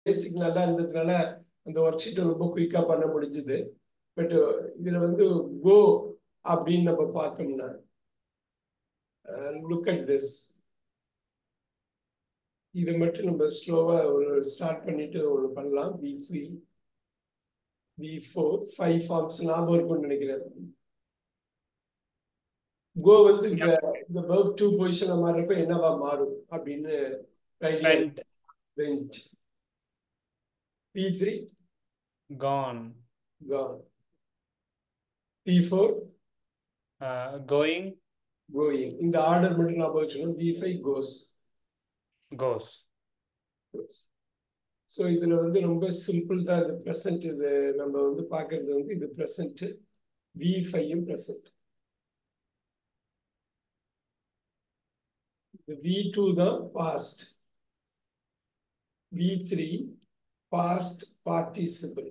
பேசிக் நல்லா இருந்ததுனால அந்த ஒர்க் ஷீட்டை ரொம்ப குயிக்கா பண்ண முடிஞ்சுது. பட் இதுல வந்து கோ அப்படின்னு நம்ம பார்த்தோம்னா லுக் அட் திஸ். இது மட்டும் நம்ம ஸ்லோவா ஒரு ஸ்டார்ட் பண்ணிட்டு ஒன்று பண்ணலாம். V3 V4 5 ஃபார்ம்ஸ் ஞாபகம் இருக்கும்னு நினைக்கிறேன். கோ வந்து இந்த verb to பொசிஷன் மாறுறப்ப என்னவா மாறும் அப்படின்னு went. V3 gone. gone. V4 Going. going. இந்த ஆர்டர் மட்டும் ஞாபகம் வச்சுக்கணும். V5 goes. ஸோ இதுல வந்து ரொம்ப சிம்பிள் தான். இது ப்ரெசன்ட். இது நம்ம வந்து பார்க்கறது வந்து இது ப்ரெசன்ட். V5யும் ப்ரெசன்ட். V2 தான் past. V3 past participle.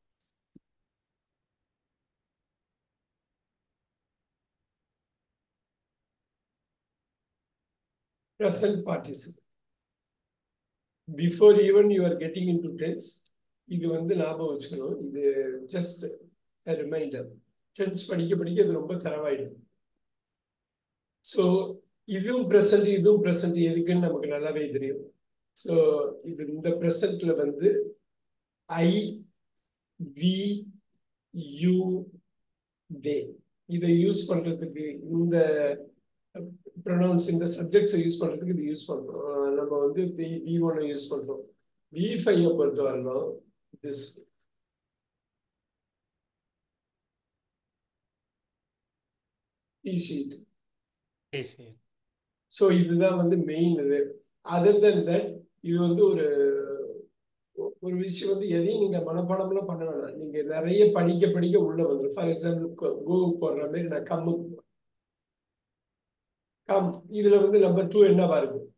present participle. Before even you are getting into tense, இது வந்து ஞாபகம் வச்சுக்கணும். இது just a reminder. tense படிக்க படிக்க இது ரொம்ப தரவாயிடும். ஸோ இதுவும் ப்ரெசன்ட் இதுவும் ப்ரெசன்ட் எதுக்குன்னு நமக்கு நல்லாவே தெரியும். ஸோ இது இந்த ப்ரெசன்ட்ல வந்து ஐ வி யூ தே இதை யூஸ் பண்றதுக்கு இந்த ப்ரொனவுன்ஸ் இந்த சப்ஜெக்ட்ஸை யூஸ் பண்றதுக்கு இது யூஸ் பண்றோம். நம்ம வந்து V1 யூஸ் பண்றோம். V5 பொறுத்த வரலாம் this sheet. ஸோ இதுதான் வந்து மெயின். இது அதர் தென் தட் இது வந்து ஒரு விஷயம் வந்து எதையும் நீங்க மனப்பாடம்லாம் பண்ண வேணாம். நீங்க நிறைய படிக்க படிக்க உள்ள வந்துடும். ஃபார் எக்ஸாம்பிள் கோ போடுற மாதிரி நான் கம்முக்கு கம். இதுல வந்து நம்பர் 2 என்னவா இருக்கும்?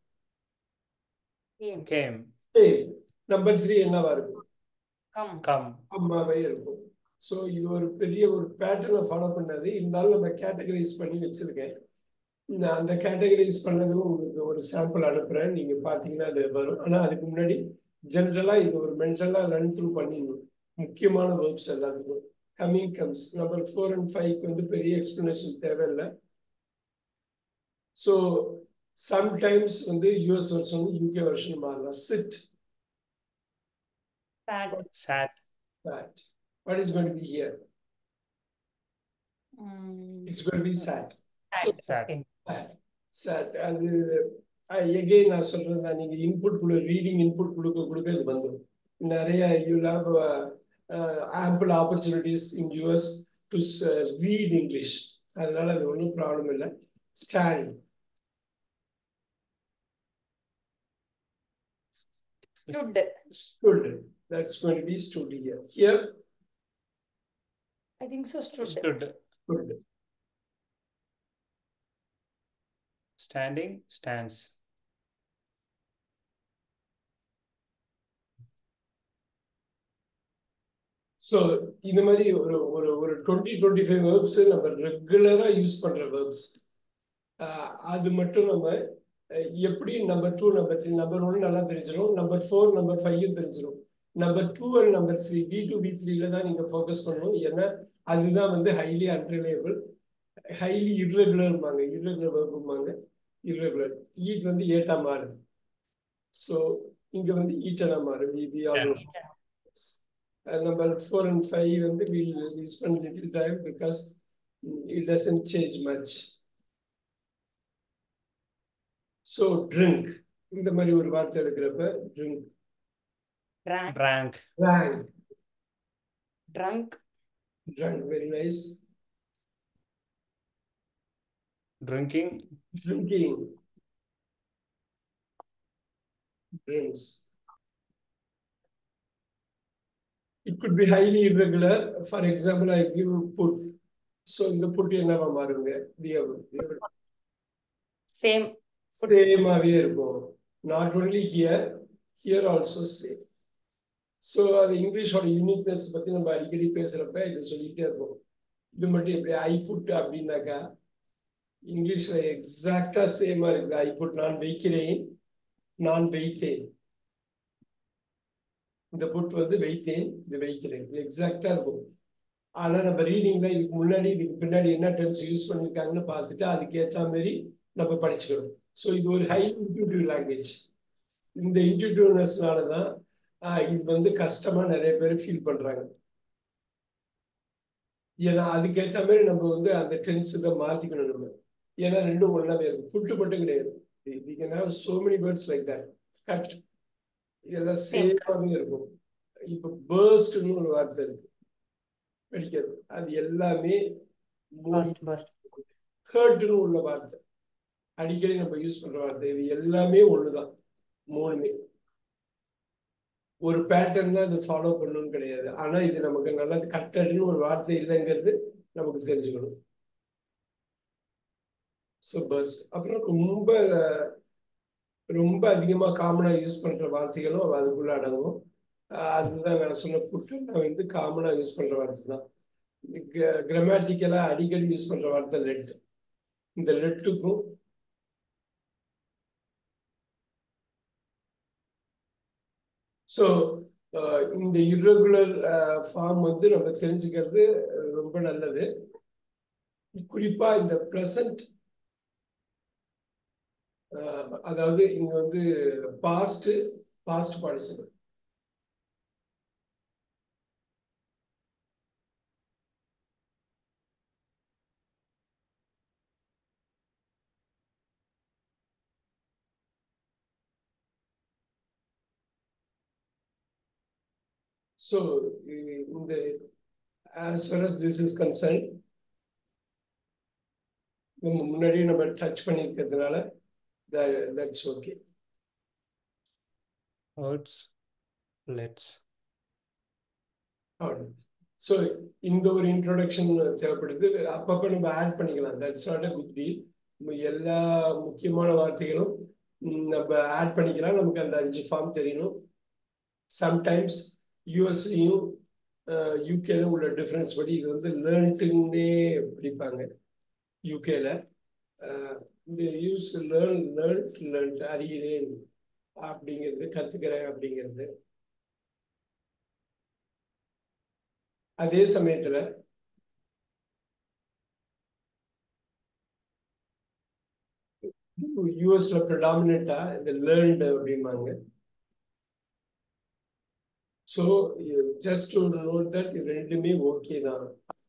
நம்பர் 3 என்னவா இருக்கும்? அம்மாவே இருக்கும். ஸோ இது ஒரு பெரிய ஒரு பேட்டர்னை ஃபாலோ பண்ணாது. இருந்தாலும் நம்ம கேட்டகரைஸ் பண்ணி வச்சிருக்கேன். அந்த கேட்டகரைஸ் பண்ணதும் உங்களுக்கு ஒரு சாம்பிள் அனுப்புறேன். நீங்க பாத்தீங்கன்னா அது வரும். ஆனா அதுக்கு முன்னாடி ஜென்ரலா இது ஒரு மென்டலா ரன் த்ரூ பண்ணிடணும். முக்கியமான வேர்ப்ஸ் எல்லாத்துக்கும். கம்மிங் கம்ஸ் நம்பர் 4 and 5 வந்து பெரிய எக்ஸ்பிளனேஷன் தேவையில்லை. ஸோ சம்டைம்ஸ் வந்து யூஎஸ் வெர்ஷன் யூகே வெர்ஷன் மாறலாம். Sit sat. What is going to be here? It's going to be sat. So, sat. அது எகைன் நான் சொல்றேன், நீங்க இன்புட் ரீடிங் இன்புட் கொடுக்க இது வந்துடும். நிறைய you have ample opportunities in US to read English. அதனால அது ஒன்றும் ப்ராப்ளம் இல்லை. Stand. Stood. That's going to be stood here. Here? I think so. Stood. Stood. Standing, stands. So இந்த மாதிரி ஒரு 20-25 வேர்ப்ஸ் நம்ம ரெகுலரா யூஸ் பண்ற வேர்ப்ஸ். அது மட்டும் நம்ம எப்படி நம்பர் 2 நம்பர் 3 நம்பர் 1 நல்லா தெரிஞ்சிடும். நம்பர் 4 நம்பர் 5 தெரிஞ்சிடும். நம்பர் 2 and நம்பர் 3 B2 B3ல தான் நீங்க ஃபோக்கஸ் பண்ணணும். ஏன்னா அதுதான் வந்து ஹைலி அன்ரிலையபிள், ஹைலி இர்ரெகுலர்பாங்க. இர்ரெகுலர் வேர்புமாங்க. இர்ரெகுலர். ஈட் வந்து ஏட்டா மாறுது. ஸோ இங்க வந்து ஈட்டனா மாறும். Number 4 and 5 வந்து we'll spend little time because it doesn't change much. So drink. இந்த மாதிரி ஒரு வார்த்தை எடுக்கிறப்ப drink. Drank. Drunk. Very nice. Drinking. Drinks. It could be highly irregular. For example, I give put. So in the put என்னவா மாறுங்க? Same ஆவே இருக்கும். Not only here also same. So அது இங்கிலீஷோட யூனிக்னஸ் பத்தி நம்ம அடிக்கடி பேசுறப்ப இது சொல்லிட்டே இருப்போம். இது மட்டும் எப்படி ஐ புட் அப்படின்னாக்கா இங்கிலீஷ்ல எக்ஸாக்டா சேமா இருக்குது. ஐ புட் நான் வைக்கிறேன், நான் வைத்தேன். இந்த புட் வந்து வைத்தேன், இது வைக்கிறேன், எக்ஸாக்டா இருக்கும். ஆனா நம்ம ரீடிங்ல இதுக்கு முன்னாடி இதுக்கு பின்னாடி என்ன டென்ஸ் யூஸ் பண்ணிருக்காங்கன்னு பார்த்துட்டு அதுக்கு ஏற்ற மாதிரி நம்ம படிச்சுக்கணும். ஸோ இது ஒரு ஹை இன்ட்யூட்டிவ் லாங்குவேஜ். இந்த இன்ட்யூட்டிவ்னஸ்னால தான் இது வந்து கஷ்டமா நிறைய பேர் ஃபீல் பண்றாங்க. ஏன்னா அதுக்கேற்ற மாதிரி நம்ம வந்து அந்த டென்ஸ் இதை மாத்திக்கணும் நம்ம. ஏன்னா ரெண்டும் ஒன்றாவே இருக்கும். புட்டு மட்டும் கிடையாது. We can have so many words like that. Cut இதெல்லாம் சேமாவே இருக்கும். இப்போ பேர்ஸ்ட்னு ஒரு வார்த்தை இருக்கு படிக்கிறது. அது எல்லாமே ஹர்ட்னு உள்ள வார்த்தை, அடிக்கடி நம்ம யூஸ் பண்ற வார்த்தை. இது எல்லாமே ஒண்ணுதான், மூணுமே ஒரு பேட்டர்ன் தான் இது ஃபாலோ பண்ணணும்னு கிடையாது. ஆனா இது நமக்கு நல்லது. கட்டட்னு ஒரு வார்த்தை இல்லைங்கிறது நமக்கு தெரிஞ்சுக்கணும். So first. அப்புறம் ரொம்ப ரொம்ப அதிகமா காமனா யூஸ் பண்ற வார்த்தைகளும் அதுக்குள்ள அடங்கும். அதுதான் நான் சொன்ன புட்டு வந்து காமனா யூஸ் பண்ற வார்த்தை தான். கிராமட்டிக்கலா அடிக்கடி யூஸ் பண்ற வார்த்தை லெட். இந்த லெட்டுக்கும் ஸோ இந்த இர்ரெகுலர் ஃபார்ம் வந்து நம்ம தெரிஞ்சுக்கிறது ரொம்ப நல்லது. குறிப்பா இந்த ப்ரெசன்ட், அதாவது இங்க வந்து பாஸ்ட் பார்ட்டிசிபிள். So இந்த as far as this is concerned, நம்ம முன்னாடியே நம்ம டச் பண்ணிருக்கிறதுனால that's okay. Words, let's. So இந்த ஒரு இன்ட்ரோடக்ஷன் தேவைப்படுது. அப்பப்போ நம்ம ஆட் பண்ணிக்கலாம். That's not a good deal. எல்லா முக்கியமான வார்த்தைகளும் நம்ம ஆட் பண்ணிக்கலாம். நமக்கு அந்த 5 ஃபார்ம் தெரியணும். சம்டைம்ஸ் யூஎஸ்லையும் யூகேல உள்ள டிஃப்ரென்ஸ் படி இது வந்து லேர்ன்ட்டுன்னே படிப்பாங்க. யூகேல இந்த யூஸ் லேர்ன்ட் அறிகிறேன் அப்படிங்கிறது, கத்துக்கிறேன் அப்படிங்கிறது. அதே சமயத்துல யூஎஸ்ல ப்ரெடாமினண்டா இந்த லேர்ன்ட் அப்படிம்பாங்க. So just to note that இது ரெண்டுமே ஓகே தான்.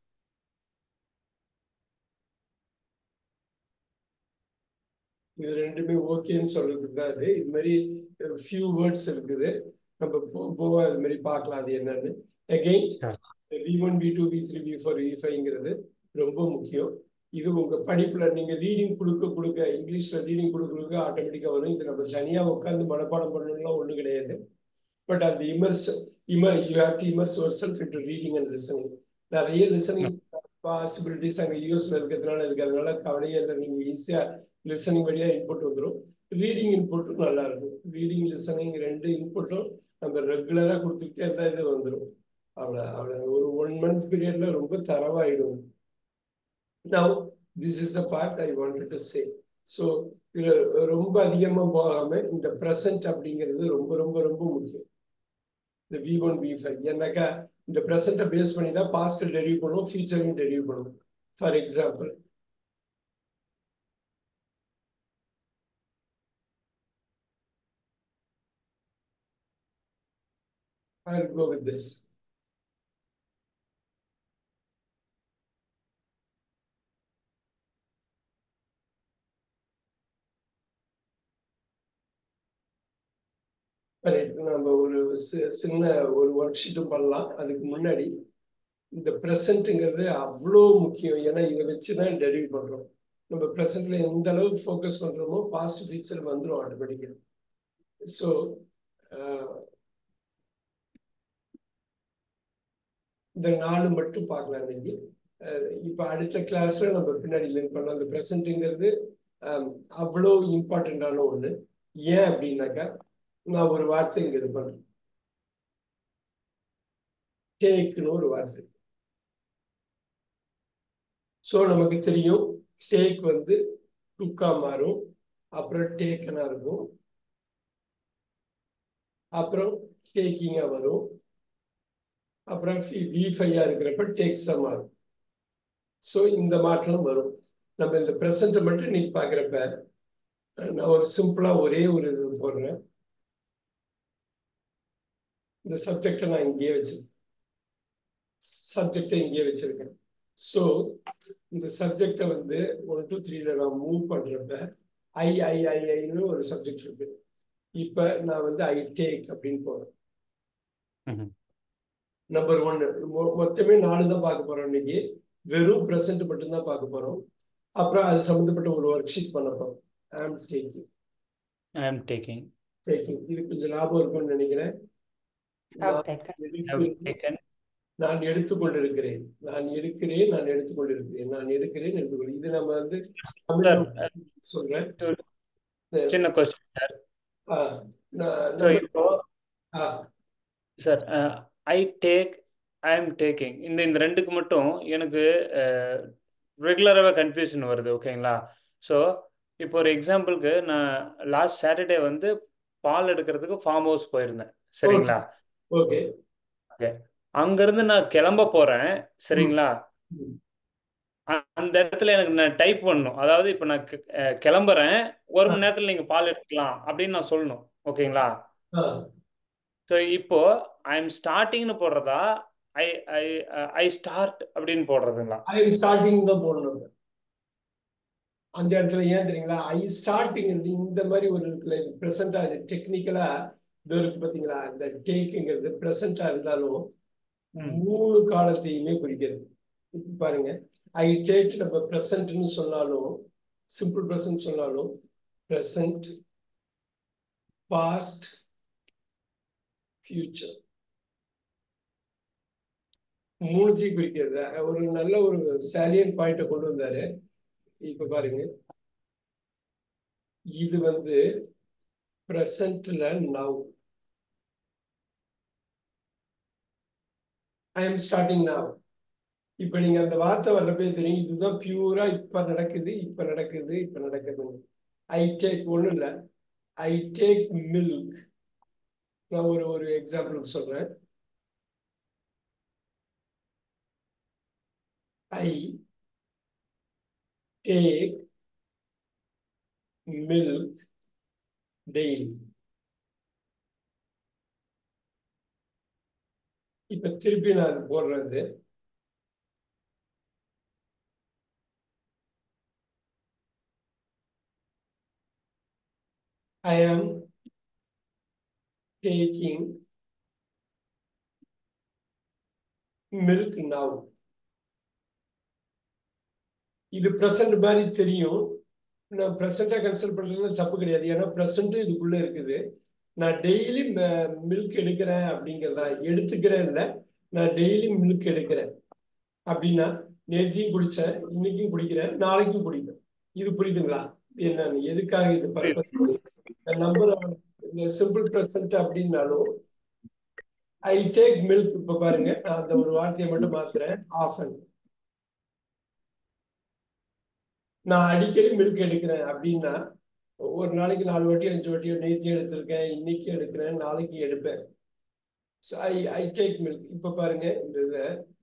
இது ரெண்டுமே ஓகேன்னு சொல்றதுக்கு தான் அது. இது மாதிரி ஃபியூ வேர்ட்ஸ் இருக்குது. நம்ம போக அது மாதிரி பார்க்கலாம் அது என்னன்னு. Again V1, V2, V3, V4, V5ங்கிறது ரொம்ப முக்கியம். இது உங்க படிப்புல நீங்க ரீடிங் கொடுக்க இங்கிலீஷ்ல ரீடிங் கொடுக்க ஆட்டோமேட்டிக்கா வரும். இது நம்ம தனியா உட்காந்து மனப்பாடம் பண்ணணும்லாம் ஒண்ணும் கிடையாது. பட் அந்த you have to immerse yourself into reading and listening. நிறைய லிசனிங் பாசிபிலிட்டிஸ் அங்கே யூஎஸ்ல இருக்கிறதுனால கவலையே இல்லை. நீங்க ஈஸியா லிசனிங் வழியா இன்புட் வந்துடும். ரீடிங் இன்புட்டும் நல்லா இருக்கும். ரீடிங் லிசனிங் ரெண்டு இன்புட்டும் நம்ம ரெகுலரா கொடுத்துக்கிட்டே இருந்தா இது வந்துடும். அவ்வளோ ஒரு 1 month பீரியட்ல ரொம்ப தரவாயிடும். Now this is the part I wanted to say. So இதுல ரொம்ப அதிகமா போகாம இந்த ப்ரெசன்ட் அப்படிங்கிறது ரொம்ப ரொம்ப ரொம்ப முக்கியம். இந்த V1, V5 ஏன்னாக்கா இந்த ப்ரெசென்ட்டை பேஸ் பண்ணி தான் பாஸ்ட் டெரிவ் பண்ணுவோம், ஃபியூச்சரையும் டெரிவ் பண்ணுவோம். For example, I'll go with this. நம்ம ஒரு சின்ன ஒரு ஒர்க் ஷீட்டும் பண்ணலாம். அதுக்கு முன்னாடி இந்த ப்ரெசென்ட்ங்கிறது அவ்வளோ முக்கியம். ஏன்னா இதை வச்சுதான் டெரிவ் பண்றோம். நம்ம ப்ரெசென்ட்ல எந்த அளவுக்கு ஃபோக்கஸ் பண்றோமோ பாஸ்ட் ஃபியூச்சர் வந்துடும் ஆட்டோமேட்டிக்கா. ஸோ இந்த 4 மட்டும் பார்க்கலாம் இன்னைக்கு. இப்போ அடுத்த கிளாஸ்ல நம்ம பின்னாடி லிங்க் பண்ணலாம். அந்த ப்ரெசென்ட்ங்கிறது அவ்வளோ இம்பார்ட்டண்டான ஒண்ணு. ஏன் அப்படின்னாக்கா நான் ஒரு வார்த்தை இங்க இது பண்றேன், டேக்னு ஒரு வார்த்தை. ஸோ நமக்கு தெரியும் டேக் வந்து டுக்கா மாறும், அப்புறம் டேக்கனா இருக்கும். அப்புறம் டேக்கிங்கா வரும். அப்புறம் V5 இருக்கிறப்ப டேக்ஸா மாறும். ஸோ இந்த மாற்றம் வரும். நம்ம இந்த ப்ரெசண்ட்டை மட்டும் இன்னைக்கு பார்க்குறப்ப நான் ஒரு சிம்பிளா ஒரே ஒரு இது போடுறேன். இந்த சப்ஜெக்டை நான் இங்கேயே வச்சிருக்கேன். சப்ஜெக்டை இங்கேயே வச்சிருக்கேன். ஸோ இந்த சப்ஜெக்டை வந்து 1 2 3ல நான் மூவ் பண்றப்ப ஐன்னு ஒரு சப்ஜெக்ட் இருக்கு. இப்ப நான் வந்து ஐ டேக் அப்படின்னு போறேன். நம்பர் 1 மொத்தமே 4 தான் பார்க்க போறோம் இன்னைக்கு. வெறும் ப்ரெசென்ட் மட்டும் தான் பார்க்க போறோம். அப்புறம் அது சம்பந்தப்பட்ட ஒரு ஒர்க் ஷீட் பண்ண போறோம். I am taking. இது கொஞ்சம் லாபம் இருக்கும்னு நினைக்கிறேன். Have taken. Have taken. நான் எடுத்துக்கொண்டிருக்கிறேன். இது நம்ம வந்து தமிழ்ல சொல்றேன். சின்ன கொஸ்டின் சார். இப்போ sir I take, I am taking இந்த ரெண்டுக்கு மட்டும் எனக்கு ரெகுலராகவே கன்ஃபியூஷன் வருது. ஓகேங்களா? ஸோ இப்போ ஒரு எக்ஸாம்பிளுக்கு நான் லாஸ்ட் சாட்டர்டே வந்து பால் எடுக்கிறதுக்கு ஃபார்ம் ஹவுஸ் போயிருந்தேன். சரிங்களா? ஓகே. அங்கிருந்து நான் கிளம்ப போறேன். சரிங்களா? அந்த இடத்துல எனக்கு நான் டைப் பண்ணணும். அதாவது இப்போ நான் கிளம்புறேன், 1 மணி நேரத்தில் நீங்க பால் எடுக்கலாம் அப்படின்னு நான் சொல்லணும். ஓகேங்களா? ஸோ இப்போ ஐ எம் ஸ்டார்டிங்னு போடுறதா, ஐ ஐ ஐ ஸ்டார்ட் அப்படின்னு போடுறதுங்களா? ஐ எம் ஸ்டார்டிங் தான் போடணும். அந்த இடத்துல ஏன் தெரியுங்களா? ஐ ஸ்டார்டிங் இந்த மாதிரி ஒரு இருக்குல்ல, ப்ரெசென்டா இது டெக்னிக்கலா இது இருக்கு பார்த்தீங்களா? இந்த டேக்குங்கிறது ப்ரெசென்டா இருந்தாலும் 3 காலத்தையுமே குறிக்கிறது. இப்ப பாருங்க, ஐ டேக் நம்ம ப்ரெசென்ட்னு சொன்னாலும், சிம்பிள் ப்ரெசென்ட் சொன்னாலும், ப்ரெசென்ட், பாஸ்ட், ஃபியூச்சர் 3 குறிக்கிறது. ஒரு நல்ல ஒரு சாலியன் பாயிண்ட கொண்டு வந்தாரு. இப்ப பாருங்க, இது வந்து பிரசன்ட்ல now. I am starting now. இப்ப நீங்க அந்த வார்த்தை வர்றப்பே தெரியும், இதுதான் பியூரா இப்ப நடக்குது. ஐ டேக் ஒண்ணு இல்ல, ஐ டேக் மில்க். நான் ஒரு எக்ஸாம்பிளுக்கு சொல்றேன். I take milk daily. இப்ப திருப்பி நான் போடுறது, I am taking milk now. இது பிரசன்ட் மாதிரி தெரியும். நான் பிரசன்டா கன்சிடர் பண்றது தப்பு கிடையாது. ஏன்னா பிரசன்ட் இதுக்குள்ள இருக்குது. நான் டெய்லி மில்க் எடுக்கிறேன் அப்படிங்கிறதா, எடுத்துக்கிறேன் இல்லை, நான் டெய்லி மில்க் எடுக்கிறேன் அப்படின்னா, நேற்றையும் குடிச்சேன், இன்னைக்கும் குடிக்கிறேன், நாளைக்கும் குடிப்பேன். இது புரியுதுங்களா? என்ன எதுக்காக இது பர்பஸ்? நம்பர் இந்த சிம்பிள் பிரசன்ட் அப்படின்னாலும் ஐ டேக் மில்க். இப்ப பாருங்க, நான் அந்த ஒரு வார்த்தையை மட்டும் மாத்துறேன், ஆஃபன். நான் அடிக்கடி மில்க் எடுக்கிறேன் அப்படின்னா, ஒரு நாளைக்கு 4 வாட்டி 5 வாட்டியோ நேற்று எடுத்திருக்கேன், இன்னைக்கு எடுக்கிறேன், நாளைக்கு எடுப்பேன். I take milk. இப்ப பாருங்க, இந்த இதை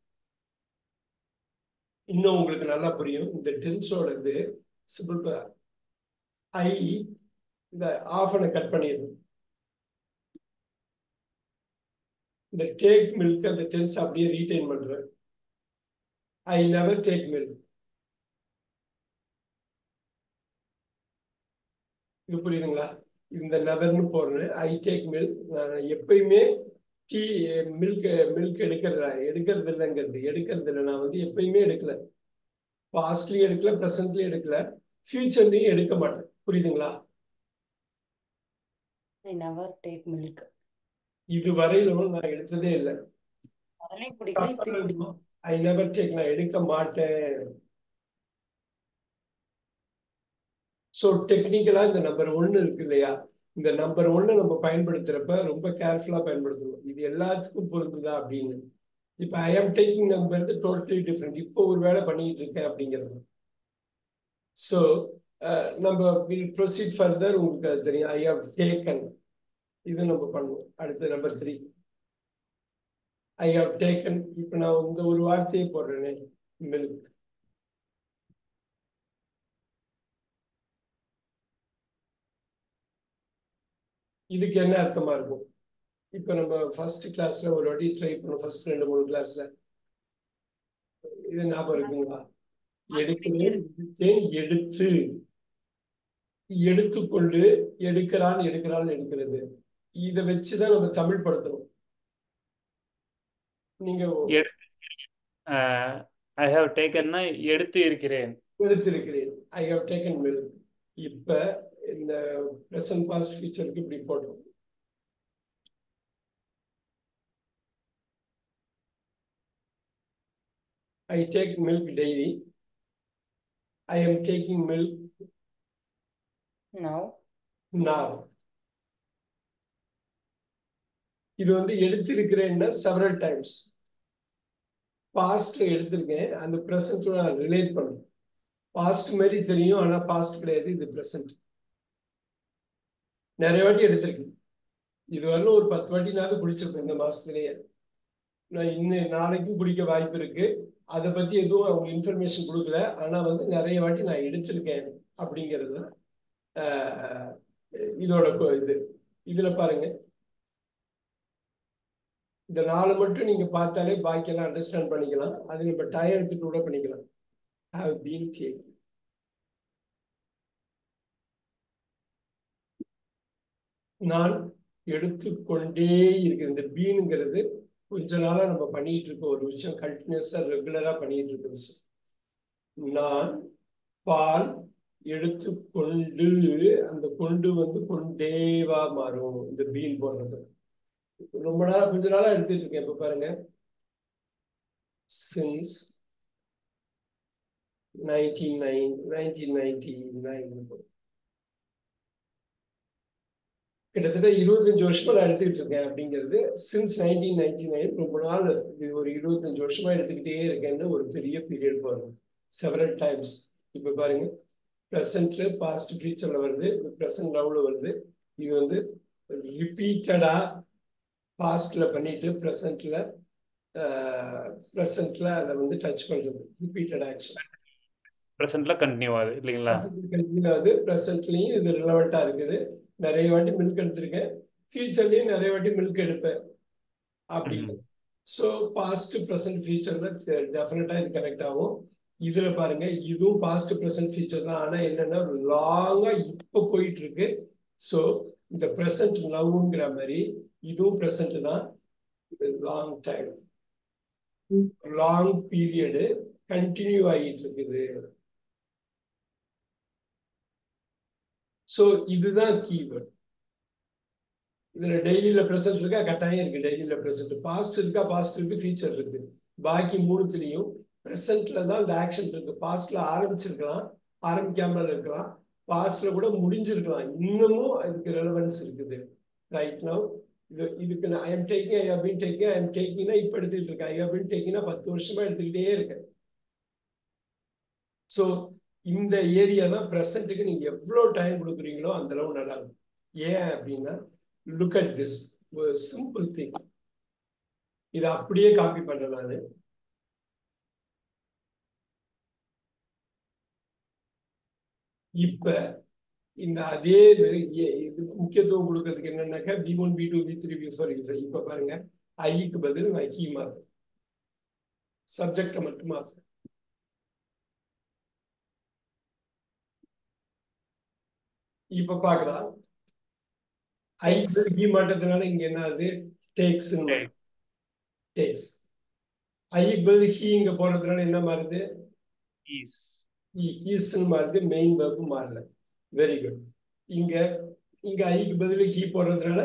இன்னும் உங்களுக்கு நல்லா புரியும். இந்த டென்ஸோட இது சிம்பிள். ஐ இந்த ஆஃபனை கட் பண்ணிடுது. இந்த டேக் மில்க் அந்த டென்ஸ் அப்படியே ரீடைன் பண்றேன். I never take milk. இது புரியுதுங்களா? இந்த நெவர்னு போடுறேன். I take milk. நான் எப்பயுமே டீ மில்க் எடுக்கிறது இல்லை. நான் வந்து எப்பயுமே எடுக்கல. பாஸ்ட்லயும் எடுக்கல, ப்ரெசென்ட்லயும் எடுக்கல, ஃபியூச்சர்லயும் எடுக்க மாட்டேன். புரியுதுங்களா? I never take milk. இது வரையிலும் நான் எடுத்ததே இல்லை. ஐ நெவர் டேக், நான் எடுக்க மாட்டேன். ஸோ டெக்னிக்கலா இந்த நம்பர் 1 இருக்கு இல்லையா? இந்த நம்பர் 1 நம்ம பயன்படுத்துறப்ப ரொம்ப கேர்ஃபுல்லா பயன்படுத்தணும். இது எல்லாத்துக்கும் பொருந்துதா அப்படின்னு. இப்ப ஐ ஆம் டேக்கிங் நம்பர் டோட்டலி டிஃப்ரெண்ட். இப்போ ஒரு வேலை பண்ணிட்டு இருக்கேன் அப்படிங்கிறது. ஸோ நம்ம வில் ப்ரொசீட் ஃபர்தர். உங்களுக்கு அது தெரியும். I have taken. இது நம்ம பண்ணுவோம். அடுத்து நம்பர் 3. I have taken. இப்ப நான் இந்த ஒரு வார்த்தையை போடுறேனே, மில்க். இதுக்கு என்ன அர்த்தமா இருக்கும்? இப்ப நம்ம ஃபர்ஸ்ட் கிளாஸ்ல ஒரு வாட்டி ட்ரை பண்ணோம். ஃபர்ஸ்ட் 2-3 கிளாஸ்ல இது ஞாபகம் இருக்குங்களா? எடுக்கிறேன், எடுத்தேன், எடுத்து, எடுத்துக்கொண்டு, எடுக்கிறான், எடுக்கிறாள், எடுக்கிறது. இதை வச்சுதான் நம்ம தமிழ் படுத்தணும். நீங்க ஐ ஹவ் டேக்கன்னா எடுத்து இருக்கிறேன். எடுத்திருக்கிறேன். I have taken milk. இப்ப இந்த பிரசன்ட் பாஸ்ட் ஃபியூச்சருக்கு இப்படி போட்டோம். I take milk daily. I am taking milk Now. now. இது வந்து எடுத்திருக்கிறேன்னா several times. பாஸ்ட் எடுத்திருக்கேன், அந்த பிரசன்ட்ல நான் ரிலேட் பண்ணும். பாஸ்ட் மாதிரி தெரியும், ஆனா பாஸ்ட் கிடையாது, இது பிரசன்ட். நிறைய வாட்டி எடுத்திருக்கேன். இது வரலும் ஒரு 10 வாட்டினாவது குடிச்சிருப்பேன் இந்த மாசத்துலயே. நான் இன்னும் நாளைக்கும் குடிக்க வாய்ப்பு இருக்கு. அதை பத்தி எதுவும் அவங்க இன்ஃபர்மேஷன் கொடுக்கல, ஆனா வந்து நிறைய வாட்டி நான் எடுத்திருக்கேன் அப்படிங்கிறது இதோட இது. இதுல பாருங்க, இந்த 4 மட்டும் நீங்க பார்த்தாலே பாக்கியெல்லாம் அண்டர்ஸ்டாண்ட் பண்ணிக்கலாம். அது நம்ம டைம் எடுத்துட்டு கூட பண்ணிக்கலாம். have been taken. நான் எடுத்துக்கொண்டே இருக்கிறேன். இந்த பீனுங்கிறது கொஞ்ச நாளா நம்ம பண்ணிட்டு இருக்க ஒரு விஷயம், கண்டினியூஸா ரெகுலரா பண்ணிட்டு இருக்க விஷயம். நான் பால் எடுத்துக்கொண்டு, அந்த கொண்டு வந்து கொண்டேவா மாறும் இந்த பீன் போடுறது. ரொம்ப நாளா கொஞ்ச நாளா எடுத்துட்டு இருக்கேன். இப்ப பாருங்க, since 1999 கிட்டத்தட்ட 25 வருஷமா நான் எடுத்துக்கிட்டு இருக்கேன் அப்படிங்கிறது. சின்ஸ் 1999 ரொம்ப நாள், இது ஒரு 25 வருஷமா எடுத்துக்கிட்டே இருக்கேன்னு ஒரு பெரிய பீரியட் போகும். Several times. இப்ப பாருங்க, ப்ரெசன்ட்ல பாஸ்ட் ஃபியூச்சர்ல வருது, ப்ரெசன்ட் நவுல வருது. இது வந்து ரிப்பீட்டடா பாஸ்ட்ல பண்ணிட்டு ப்ரெசன்ட்ல அதை வந்து டச் பண்றது. ரிப்பீட்டட் ஆக்ஷன் ப்ரெசென்ட்ல கண்டினியூ ஆகுது இல்லைங்களா? கண்டினியூ ஆகுது. ப்ரெசன்ட்லயும் இது ரிலவெண்டா இருக்குது. நிறைய வாட்டி மில்க் எடுத்திருக்கேன், ஃபியூச்சர்லயும் நிறைய வாட்டி மில்க் எடுப்பேன் அப்படிங்கிறது. ஸோ பாஸ்ட் ப்ரெசன்ட் ஃபியூச்சர்ல டெஃபினட்டா இது கனெக்ட் ஆகும். இதுல பாருங்க, இதுவும் பாஸ்ட் ப்ரெசன்ட் ஃபியூச்சர் தான், ஆனா என்னன்னா லாங்கா இப்ப போயிட்டு இருக்கு. ஸோ இந்த ப்ரெசன்ட் நவ்ங்கிற மாதிரி இதுவும் ப்ரெசன்ட் தான். Long time, long period continue ஆகிட்டு இருக்குது. ஸோ இதுதான் கீவேர்ட். இதுல டெய்லியில ப்ரெசன்ட் இருக்கா? கட்டாயம் இருக்கு. டெய்லியில ப்ரெசன்ட். பாஸ்ட் இருக்கா? பாஸ்ட் இருக்கு. ஃபியூச்சர் இருக்கு. பாக்கி 3த்துலயும் ப்ரெசன்ட்ல தான் இந்த ஆக்ஷன் இருக்கு. பாஸ்ட்ல ஆரம்பிச்சிருக்கலாம், ஆரம்பிக்காம இருக்கலாம், பாஸ்ட்ல கூட முடிஞ்சிருக்கலாம். இன்னமும் அதுக்கு ரெலவன்ஸ் இருக்குது. ரைட் நவ் இதுக்கு I am taking, I have been taking, I am டேக்கிங்னா இப்ப எடுத்துக்கிட்டு இருக்கேன். ஐ ஹவ் பீன் டேக்கிங்னா 10 வருஷமா எடுத்துக்கிட்டே இருக்கேன். ஸோ இந்த ஏரியா தான் ப்ரெசன்ட்டுக்கு நீங்க எவ்வளவு டைம் கொடுக்குறீங்களோ அந்த அளவு நல்லா இருக்கும். ஏன் அப்படின்னா, look at this simple thing. இதை அப்படியே காப்பி பண்றேன் நானு. இப்ப இந்த அதே இதுக்கு முக்கியத்துவம் கொடுக்கறதுக்கு என்னன்னாக்கா V1 V2 V3 V4 V5. இப்ப பாருங்க, ஐக்கு பதில் நான் ஹி மாத்துறேன், சப்ஜெக்டை மட்டும் மாத்துறேன். இப்ப பார்க்கலாம், ஐக்கு ஹி மாட்டதுனால இங்க என்ன ஆகுது? டேக்ஸ். டேக்ஸ். ஐக்கு பதில் ஹி இங்க போறதுனால என்ன மாறுது? இஸ் மாறுது. மெயின் வெர்ப் மாறல. Very good. இங்க ஐக்கு பதில் ஹி போடுறதுனால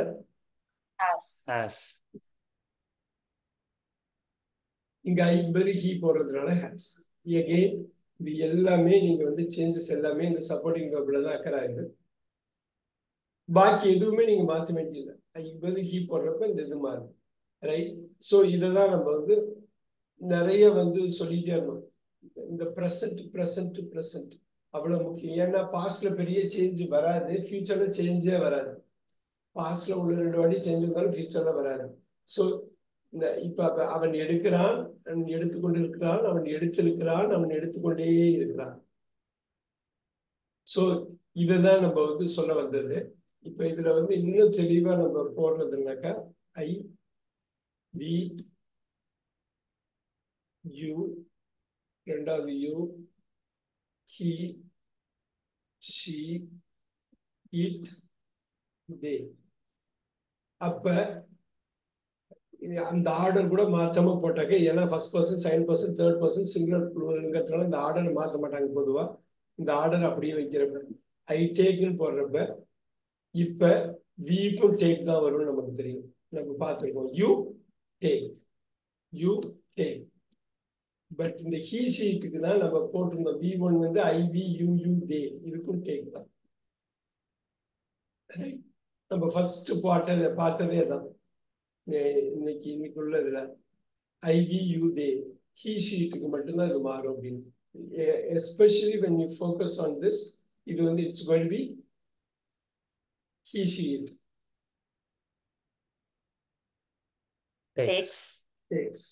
இங்க ஐக்கு பதில் ஹி போடுறதுனால ஹேஸ். எகெயின் இது எல்லாமே நீங்க வந்து சேஞ்சஸ் எல்லாமே இந்த சப்போர்ட்டிங் வெர்ப்ல தான் அக்கறை ஆகுது. பாக்கி எதுவுமே நீங்க மாற்ற வேண்டியதில்லை. ஐக்கு பதில் ஹி போடுறப்ப இந்த இது மாறுது. ரைட். ஸோ இதைதான் நம்ம வந்து நிறைய வந்து சொல்லிட்டே இருந்தோம். இந்த ப்ரெசன்ட் அவ்வளவு முக்கியம். ஏன்னா பாஸ்ட்ல பெரிய சேஞ்ச் வராது, ஃபியூச்சர்ல சேஞ்சே வராது. பாஸ்ட்ல உள்ள 2 வாட்டி சேஞ்ச் இருந்தாலும் ஃபியூச்சர்ல வராது. ஸோ இந்த இப்ப அவன் எடுக்கிறான், அவன் எடுத்துக்கொண்டிருக்கிறான், அவன் எடுத்திருக்கிறான், அவன் எடுத்துக்கொண்டே இருக்கிறான். ஸோ இதுதான் நம்ம வந்து சொல்ல வந்தது. இப்ப இதுல வந்து இன்னும் தெளிவா நம்ம போடுறதுனாக்கா ஐ வி யூ, ரெண்டாவது you, he, she, it, they. அப்ப அந்த ஆர்டர் கூட மாற்றாம போட்டாக்க, ஏன்னா first person, second person, third person, singular ப்ளூரல்ங்கிறதுனால இந்த ஆர்டர் மாற்ற மாட்டாங்க பொதுவா. இந்த ஆர்டர் அப்படியே வைக்கிறப்ப ஐ டேக்னு போடுறப்ப இப்ப வீக்கும் டேக் தான் வரும்னு நமக்கு தெரியும். நம்ம பார்த்துருக்கோம் you take, you take. But இந்த ஹீ ஷீட்டுக்கு தான் நம்ம போட்டிருந்தோம் V1 வந்து I we you you they, இதுக்கும் டேக் தான். நம்ம ஃபர்ஸ்ட் பார்த்ததே தான் இன்னைக்கு உள்ளதுல I we you they, he ஷீட்டுக்கு மட்டும்தான் இது மாறும் அப்படின்னு. Especially when you focus on this, இது வந்து it's going to be he sheet takes. takes.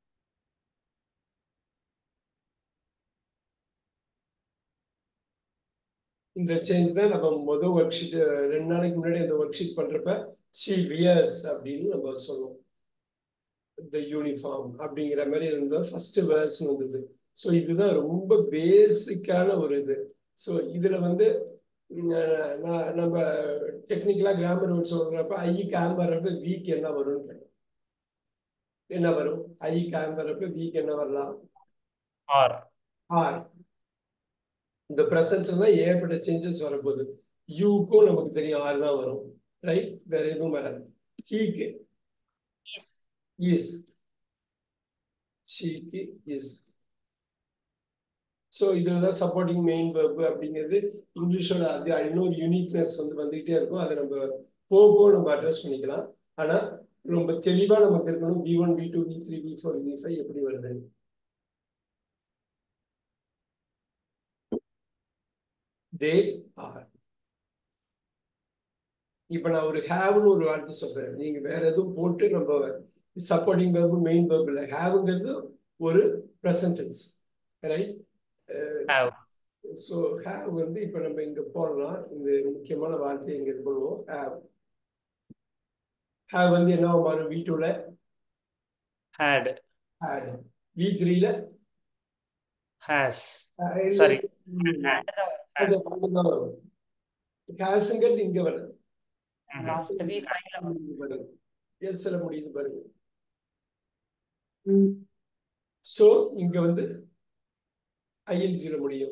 இந்த சேஞ்ச் தான் நம்ம முதல் ஒர்க் ஷீட் 2 நாளைக்கு முன்னாடி அந்த ஒர்க் ஷீட் பண்றப்ப she wears அப்படின்னு நம்ம சொல்லுவோம். the uniform அப்படிங்கிற மாதிரி இருந்தது ஃபர்ஸ்ட் வேர்ஸ் வந்தது. ஸோ இதுதான் ரொம்ப பேசிக்கான ஒரு இது. ஸோ இதுல வந்து நம்ம டெக்னிக்கலா கிராமர் வேர்ட் சொல்றப்ப ஐ கேம் வர்றப்ப வீக் என்ன வரும்னு என்ன வரும்? ஐ கேம் வர்றப்ப வீக் என்ன வரலாம்? ஆர். ஆர். இந்த பிரசன்ட்ல ஏற்பட்ட சேஞ்சஸ் வரப்போகுது. யூக்கும் நமக்கு தெரியும் ஆர் தான் வரும், ரைட்? வேற எதுவும் வராது. ஹீக்கு இஸ், ஷீக்கு இஸ். ஸோ இதுலதான் சப்போர்ட்டிங் மெயின் வெர்ப் அப்படிங்கிறது இங்கிலீஷோட அது இன்னொரு யூனிக்னஸ் வந்து வந்துகிட்டே இருக்கும். அதை நம்ம போகோ நம்ம அட்ரஸ் பண்ணிக்கலாம். ஆனா ரொம்ப தெளிவா நமக்கு இருக்கணும் V1, V2, V3, V4, V5 எப்படி வருது. They are. இப்ப நான் ஒரு ஹேவ்னு ஒரு வார்த்தை சொல்றேன், நீங்க வேற எதுவும் போட்டு நம்ம சப்போர்ட்டிங் வெர்ப் மெயின் வெர்ப் இல்லை, ஹேவ்ங்கிறது ஒரு present tense, right? have. So have வந்து இப்ப நம்ம இங்க போடலாம். இந்த முக்கியமான வார்த்தையை இங்க இது பண்ணுவோம். ஹேவ். ஹேவ் வந்து என்னவா மாறும்? V2ல had. ஹேட், V3ல has. Sorry. அது அங்கதான் வரும். ஹேஸ்ங்கிறது இங்க வருது, லாஸ்ட் வீக் எஸ்ல முடியுது பாருங்க. சோ இங்க வந்து ING முடியும்.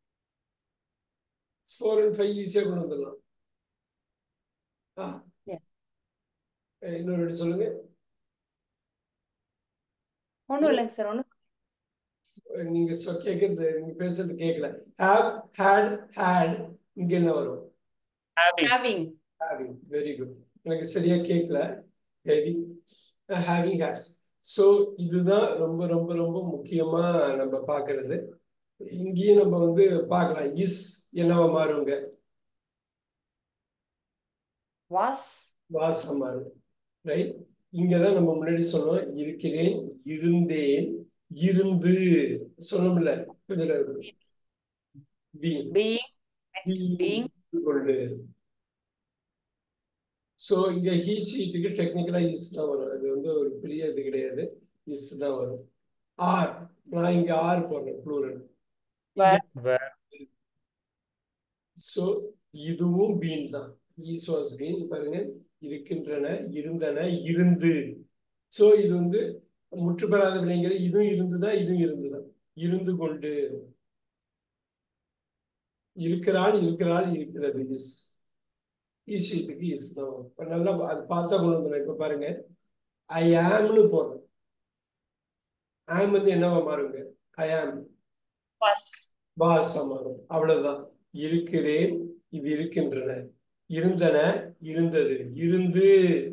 4 and 5 ஈஸியா கொண்டு வந்துடலாம். இன்னொரு சொல்லுங்க. ஒன்றும் இல்லைங்க சார். ஒன்றும் நீங்க கேட்கறது, நீங்க பேசுறது கேட்கல. ஹேவ், ஹேட், ஹேட், இங்க என்ன வரும்? ஹேவிங். ஹேவிங். Very good. எனக்கு சரியா கேட்கல. Having, having, has. ஸோ இதுதான் ரொம்ப ரொம்ப ரொம்ப முக்கியமா நம்ம பார்க்கறது. இங்கேயும் நம்ம வந்து பார்க்கலாம். இஸ் என்னவா மாறுங்க? வாஸ். வாசா மாறும், ரைட்? இங்கதான் நம்ம முன்னாடி சொன்னோம், இருக்கிறேன், இருந்தேன், இருந்து சொன்னோம்ல கொஞ்சம் பீயிங். கொண்டு. ஸோ இங்க ஹீ ஷீட்டுக்கு டெக்னிக்கலா இஸ் தான் வரும். அது வந்து ஒரு பெரிய இது கிடையாது, இஸ் தான் வரும். ஆர், நான் இங்க ஆர் போடுறேன் ப்ளூரல். ஸோ இதுவும் பீன் தான். ஈஸ் வாஸ் பீன் பாருங்க. இருக்கின்றன, இருந்தன, இருந்து. ஸோ இது வந்து முற்றுப்பெறாத வினைங்கிறது இதுவும் இருந்துதான், இதுவும் இருந்துதான். இருந்து கொண்டு. இருக்கிறாள், இருக்கிறாள், இருக்கிறது. இஸ். ஈஷீட்டுக்கு இஸ் தான். இப்ப நல்லா அது பார்த்தா கொண்டு வந்துடும். இப்ப பாருங்க, ஐ ஆம்னு போடுறேன். ஆம் வந்து என்னவா மாறுங்க? ஐ ஆம் பாஸா மாறும். அவ்வளவுதான். இருக்கிறேன், இது இருக்கின்றன, இருந்தன, இருந்தது, இருந்து,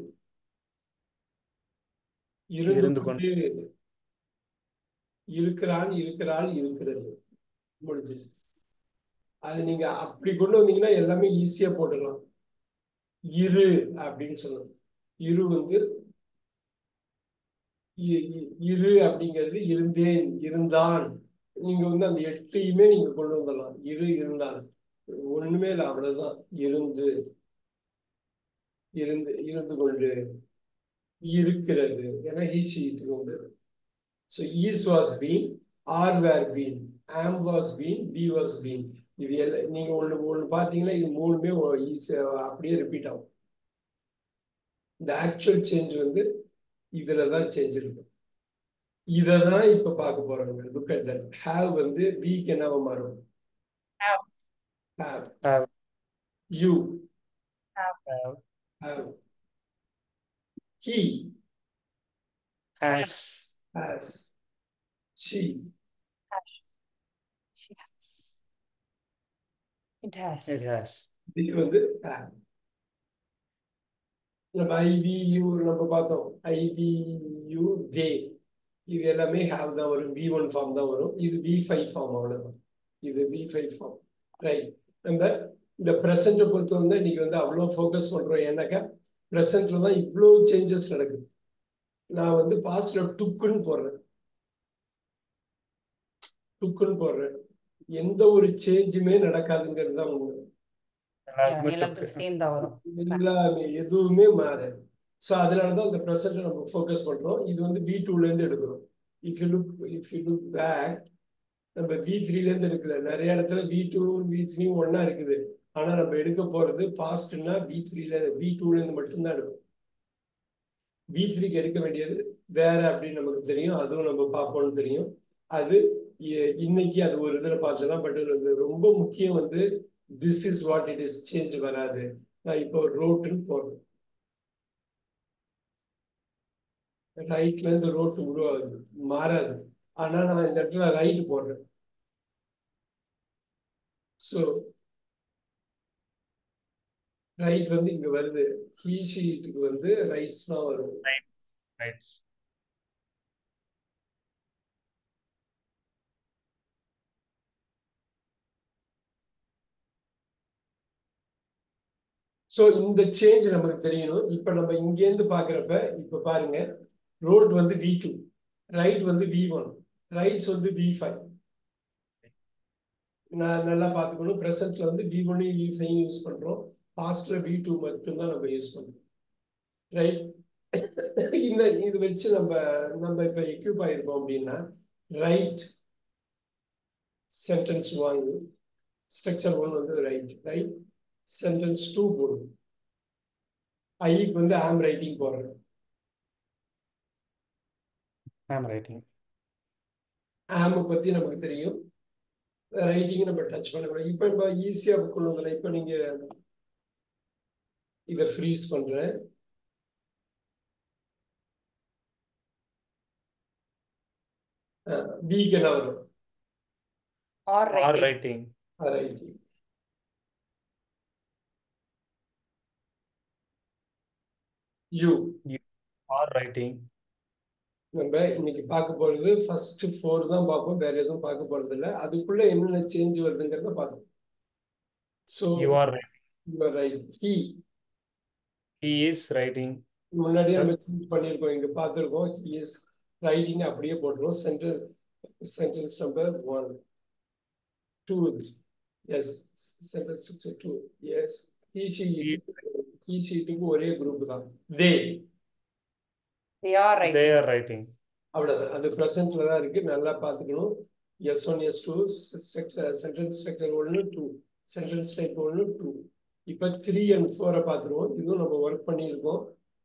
இருந்து கொண்டு, இருக்கிறான், இருக்கிறாள், இருக்கிறது. முடிஞ்சது. அது நீங்க அப்படி கொண்டு வந்தீங்கன்னா எல்லாமே ஈஸியா போட்டுடலாம். இரு அப்படின்னு சொல்லணும். இரு வந்து இரு அப்படிங்கிறது இருந்தேன், இருந்தான். நீங்க வந்து அந்த 8ஐயுமே நீங்க கொண்டு வந்துடலாம். இரு, இருந்தான், ஒண்ணுமே இல்லை, அவ்வளவுதான். இருந்து, இருந்து கொண்டு, இருக்கிறது. ஏன்னா he she it கொண்டு. So is was been, are were been, am was been, be was been. இது எல்லாம் நீங்க ஒண்ணு பாத்தீங்கன்னா இது மூணுமே அப்படியே ரிப்பீட் ஆகும். இந்த ஆக்சுவல் சேஞ்ச் வந்து இதுலதான் சேஞ்ச் இருக்கும். இததான் இப்ப பார்க்க போறாங்க. Look at that. ஹேவ் வந்து வீக் என்னவா மாறும்? Have. Have. You Have. Have. He Has. Has. She Has. She has. It has. It has. இது வந்து ஹேவ். நம்ம ஐவியூ நம்ம பார்த்தோம். ஐவியூ ஜே இது எல்லாமே ஹேவ் தான் வரும். V1 ஃபார்ம் தான் வரும். இது V5 ஃபார்ம். அவ்வளவுதான். இது V5 ஃபார்ம். ரைட். நம்ம இந்த ப்ரெசென்ட்டை பொறுத்த வந்து இன்னைக்கு வந்து அவ்வளோ ஃபோக்கஸ் பண்றோம். ஏன்னாக்கா ப்ரெசென்ட்ல தான் இவ்வளோ சேஞ்சஸ் நடக்குது. நான் வந்து பாஸ்ட்ல டுக்குன்னு போடுறேன். எந்த ஒரு சேஞ்சுமே நடக்காதுங்கிறது தான் உண்மை. எல்லாத்துக்கும் சேம் தான் வரும். எல்லாமே எதுவுமே மாறாது. ஸோ அதனாலதான் இந்த ப்ரெசென்ட்டை நம்ம ஃபோக்கஸ் பண்றோம். இது வந்து V2ல இருந்து எடுக்கிறோம். இஃப் யூ லுக் பேக், நம்ம V3ல இருந்து எடுக்கல. நிறைய இடத்துல V2 V3 ஒன்னா இருக்குது. ஆனா நம்ம எடுக்க போறது பாஸ்ட்னா V2ல இருந்து மட்டும்தான் எடுக்கும். V3க்கு எடுக்க வேண்டியது வேற அப்படின்னு நமக்கு தெரியும். அதுவும் நம்ம பார்ப்போம்னு தெரியும். அது இன்னைக்கு அது ஒரு இதுல பார்த்துலாம். பட் ரொம்ப முக்கியம் வந்து this is what it is. Change வராது. நான் இப்போ ரோட்டுன்னு போடுறேன். ரைட்ல இருந்து ரோட் உருவாகுது, மாறாது. ஆனா நான் இந்த இடத்துல ரைட் போடுறேன். ஸோ ரைட் வந்து இங்க வருது. ஹீ ஷீட்டுக்கு வந்து ரைட்ஸ் தான் வரும். Rights. ஸோ இந்த சேஞ்ச் நமக்கு தெரியணும். இப்ப நம்ம இங்கேருந்து பாக்குறப்ப இப்ப பாருங்க, ரோட் வந்து V2, ரைட் வந்து V1, ரைட்ஸ் வந்து V5. நான் நல்லா பார்த்துக்கணும். ப்ரெசென்ட்ல வந்து V1 V5 யூஸ் பண்றோம். பாஸ்ட்ல V2 மட்டும்தான் நம்ம யூஸ் பண்றோம். ரைட். இந்த இது வச்சு நம்ம இப்ப எக்யூப் ஆயிருக்கோம் அப்படின்னா, ரைட் சென்டென்ஸ் 1, ஸ்ட்ரக்சர் 1 வந்து ரைட். சென்டென்ஸ் 2 போடும். ஐக்கு வந்து ஆம் ரைட்டிங் போடுறேன். I'm writing. ஆம் பத்தி நமக்கு தெரியும். ரைட்டிங் நம்ம டச் பண்ணக்கூடாது. இப்ப நம்ம ஈஸியா கொண்டு வந்துடலாம். இப்ப நீங்க இதை ஃப்ரீஸ் பண்றேன். பிக்கு என்ன வரும்? Or Or writing. writing. Writing. You You are writing. நம்ம இன்னைக்கு பார்க்க போறது ஃபர்ஸ்ட் 4 தான் பார்ப்போம். வேற எதுவும் பார்க்க போறது இல்லை. அதுக்குள்ள என்னென்ன சேஞ்ச் வருதுங்கிறத பார்ப்போம். So You are writing. You are right. He is writing. முன்னாடியே நம்ம சேஞ்ச் பண்ணியிருக்கோம். இங்க பார்த்துருக்கோம். ஹி இஸ் ரைட்டிங் அப்படியே போட்டுருவோம். Sentence number 1, 2. Yes. Sentence 2. Yes. He ஷீட்டுக்கு ஒரே குரூப் தான். தே They are writing. They are writing. அவ்வளவுதான். அது ப்ரெசென்ட்ல தான் இருக்கு. நல்லா பார்த்துக்கணும். S1 S2 sentence structure 1 2, sentence type 1 2. இப்ப 3 and 4 பார்த்துருவோம். இதுவும் நம்ம ஒர்க் பண்ணியிருக்கோம்.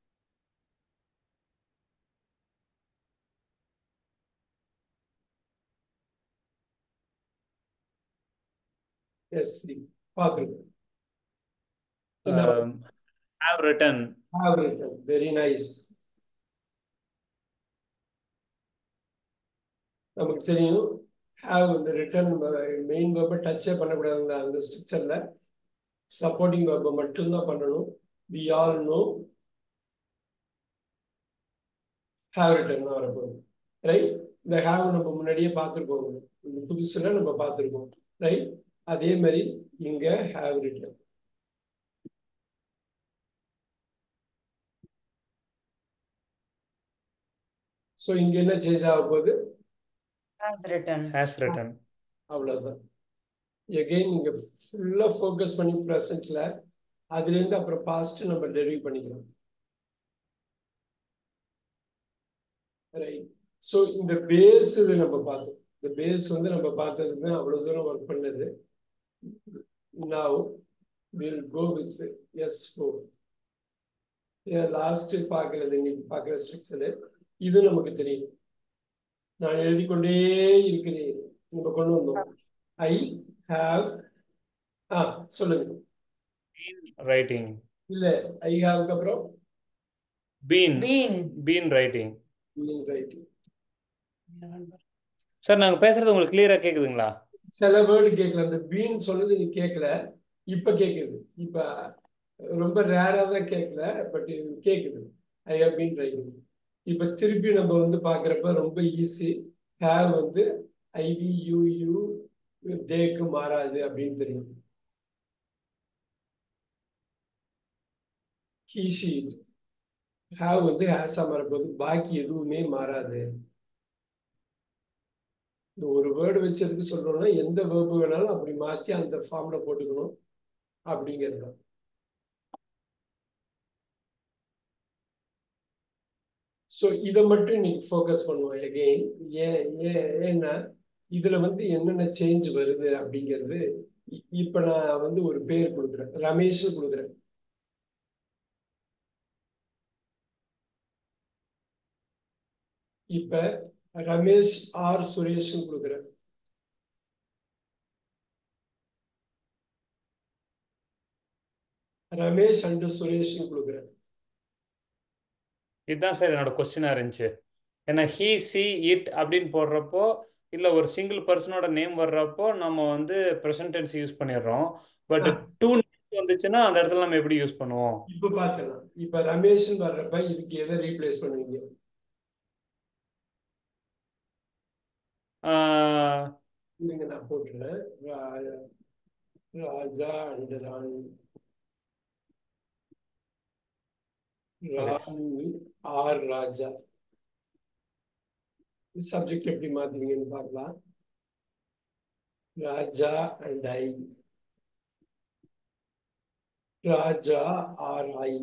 S3 பார்த்துருக்கோம். Have written. Have written. Very nice. நமக்கு தெரியும் have இந்த ரிட்டர்ன் மெயின் வெர்பை டச்சே பண்ணக்கூடாது. அந்த ஸ்ட்ரக்சர்ல சப்போர்ட்டிங் வெர்பை மட்டும்தான் பண்ணணும். we all know have written வரப்போகுது. ரைட். இந்த have நம்ம முன்னாடியே பார்த்துருக்கோம். இந்த புதுசுல நம்ம பார்த்துருக்கோம். ரைட். அதே மாதிரி இங்க have written. ஸோ இங்க என்ன சேஞ்ச் ஆக போகுது? Has written. has written. அவ்வளவுதான். எகைன் நீங்க ஃபுல்லா ஃபோக்கஸ் பண்ணி ப்ரெசென்ட்ல, அதுல இருந்து அப்புறம் பாஸ்ட் நம்ம டெரிவ் பண்ணிக்கலாம். ரைட். ஸோ இந்த பேஸ் இது நம்ம பார்த்தோம். இந்த பேஸ் வந்து நம்ம பார்த்ததுமே அவ்வளவு தூரம் ஒர்க் பண்ணது. Now will go with S4. Last பார்க்கறது, இன்னைக்கு பார்க்குற ஸ்ட்ரக்சரு இது நமக்கு தெரியும். நான் எழுதி கொண்டே இருக்கிறேன். நம்ம கொண்டு வந்தோம். ஐ ஹாவ் சொல்லுங்க. writing. இல்ல ஐ ஹாவ்க்கு அப்புறம் been Been. been writing. Writing. Sir நாங்க பேசுறது உங்களுக்கு கிளியரா கேக்குதுங்களா? சில வேர்டு கேட்கல. அந்த பீன் சொன்னது நீ கேட்கல, இப்ப கேக்குது. இப்ப ரொம்ப ரேரா தான் கேட்கல, பட் கேக்குது. I have been writing. இப்ப திருப்பி நம்ம வந்து பாக்குறப்ப ரொம்ப ஈஸி. ஹேவ் வந்து ஐவி யூ தேக்கு மாறாது அப்படின்னு தெரியும். ஹீ ஷீ ஹேவ் வந்து ஹேஸா மாறப்போது, பாக்கி எதுவுமே மாறாது. இந்த ஒரு வேர்டு வச்சதுக்கு சொல்றோம்னா எந்த வேர்பு வேணாலும் அப்படி மாத்தி அந்த ஃபார்ம்ல போட்டுக்கணும் அப்படிங்கிறது. ஸோ இதை மட்டும் இன்னைக்கு ஃபோக்கஸ் பண்ணுவோம். எகெயின் ஏன்னா இதுல வந்து என்னென்ன சேஞ்ச் வருது அப்படிங்கிறது. இப்ப நான் வந்து ஒரு பேர் கொடுக்குறேன், ரமேஷ் கொடுக்குறேன். இப்ப ரமேஷ் ஆர் சுரேஷ் கொடுக்குறேன். ரமேஷ் அண்ட் சுரேஷ் கொடுக்குறேன். இதுதான் சார் என்னோட கொஸ்டினா இருந்துச்சு. ஏன்னா ஹீ சி இட் அப்படின்னு போடுறப்போ, இல்ல ஒரு சிங்கிள் பர்சனோட நேம் வர்றப்போ நம்ம வந்து ப்ரெசன்ட் டென்ஸ் யூஸ் பண்ணிடுறோம். பட் டூ வந்துச்சுன்னா அந்த இடத்துல நம்ம எப்படி யூஸ் பண்ணுவோம்? இப்ப பாத்துக்கலாம். இப்ப ரமேஷ் வர்றப்ப இதுக்கு எதை ரீப்ளேஸ் பண்ணுவீங்க? இல்லைங்க, நான் போட்டுறேன். Raja and Rani. Rani or Raja. Subject எப்படி மாத்துவீங்கன்னு பார்க்கலாம். Raja and I. Raja or I.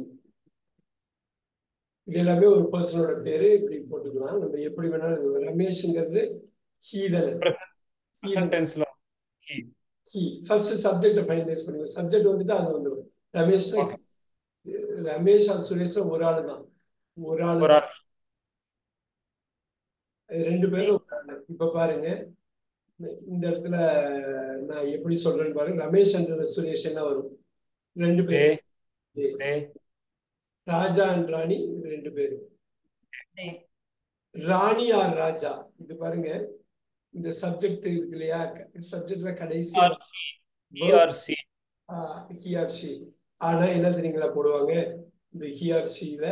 இது எல்லாமே ஒரு பர்சனோட பேரு. இப்படி போட்டுக்கலாம். நம்ம எப்படி வேணாலும். ரமேஷ்ங்கிறது ஹீ தானே. ப்ரெசன்ட் டென்ஸ்ல ஹீ. ஃபர்ஸ்ட் சப்ஜெக்டை ஃபைனலைஸ் பண்ணுங்க. சப்ஜெக்ட் வந்துட்டு அது வந்துடும். ரமேஷ்னா ரமேஷ் அது சுரேஷ் ஒரு ஆளு தான். ஒரு ஆளு ஒரு தான். ரெண்டு பேரும் ஒரு ஆளு. இப்ப பாருங்க, இந்த இடத்துல நான் எப்படி சொல்றேன்னு பாருங்க. ரமேஷ் அண்ட் சுரேஷ் என்ன வரும்? ரெண்டு பேரும். ராஜா அண்ட் ராணி ரெண்டு பேரும். ராணி ஆர் ராஜா. இது பாருங்க, இந்த சப்ஜெக்ட் இருக்கு இல்லையா, சப்ஜெக்ட்ல கடைசியா he or she. He or she. ஆனா என்ன தெரியுங்களா போடுவாங்க? இந்த ஹி ஆர் ஷில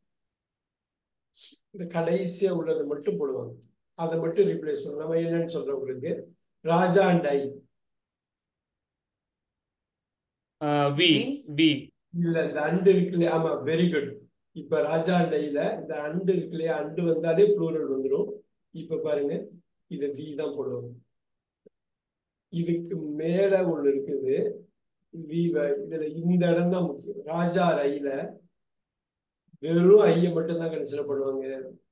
இந்த கடைசியா உள்ளதை மட்டும் போடுவாங்க. அதை மட்டும் ரீப்ளேஸ் பண்ணுவோம். நம்ம என்னன்னு சொல்றோம் உங்களுக்கு? ராஜா அண்ட் ஐ. வி இல்ல, இந்த அண்டு இருக்கு இல்லையா? ஆமா, வெரி குட். இப்ப ராஜா அண்ட் ஐல இந்த அண்டு இருக்கு இல்லையா? அண்டு வந்தாலே ப்ளூரல் வந்துடும். இப்ப பாருங்க, இத வி தான் போடுவாங்க. இதுக்கு மேல ஒண்ணு இருக்குது. இதுல இந்த இடம் தான் முக்கியம். ராஜா ஐல வெறும் ஐய மட்டும் தான் கன்சிடர் பண்ணுவாங்க.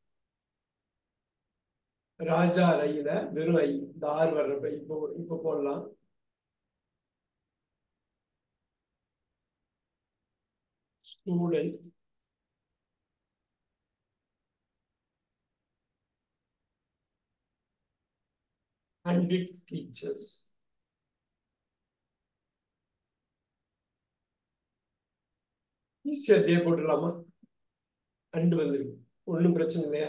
ராஜா ஐல வெறும் ஐ. இந்த ஆறு வர்றப்ப இப்ப போடலாம். Student and its teachers. ஈஸியா டே போட்டுடலாமா? அண்டு வந்துருக்கு, ஒன்றும் பிரச்சனை இல்லையா?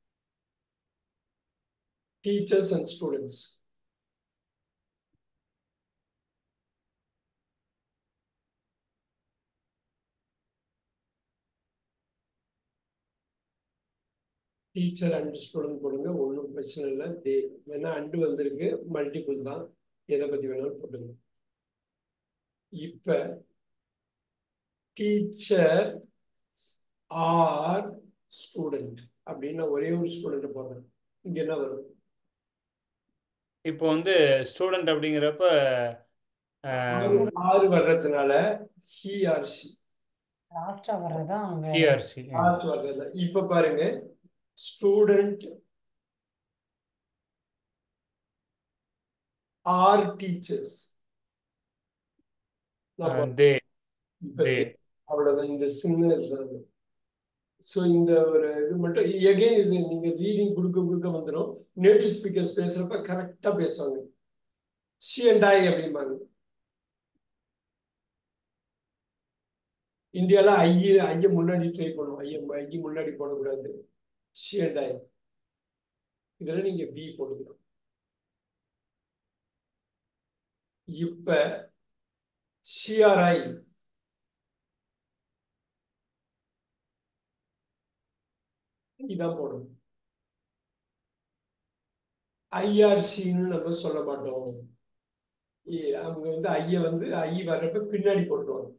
Teachers and students. Teacher and student போடுங்க, ஒன்றும் பிரச்சனை இல்லை. டே வேணா அண்டு வந்திருக்கு, மல்டிபிள் தான், எதை பத்தி வேணாலும் போட்டுங்க. இப்ப டீச்சர் ஆர் ஸ்டூடெண்ட் அப்படின்னு நான் ஒரே ஒரு ஸ்டூடெண்ட் போடுறேன். இங்க என்ன வரும்? இப்போ வந்து ஸ்டூடெண்ட் அப்படிங்கிறப்ப ஆறு வர்றதுனால he or she. லாஸ்டா வர்றதா அங்க he or she. லாஸ்ட் வர்றதுல இப்ப பாருங்க, ஸ்டூடெண்ட் ஆர் டீச்சர்ஸ். they அவ்வளவுதான். இந்த சின்ன இருக்கிறது. ஸோ இந்த ஒரு இது மட்டும் எகைன் இது நீங்க ரீடிங் கொடுக்க வந்துடும். நேட்டிவ் ஸ்பீக்கர்ஸ் பேசுறப்ப கரெக்டா பேசுவாங்க. she and I அப்படிம்பாங்க. இந்தியால ஐய முன்னாடி ட்ரை பண்ணுவோம். ஐய முன்னாடி போடக்கூடாது. she and I. இதுல நீங்க பி போட்டுக்கலாம். இப்ப she or I இதான் போடணும். ஐஆர்சின்னு நம்ம சொல்ல மாட்டோம். அவங்க வந்து ஐய வந்து ஐ வர்றப்ப பின்னாடி போட்டுருவாங்க.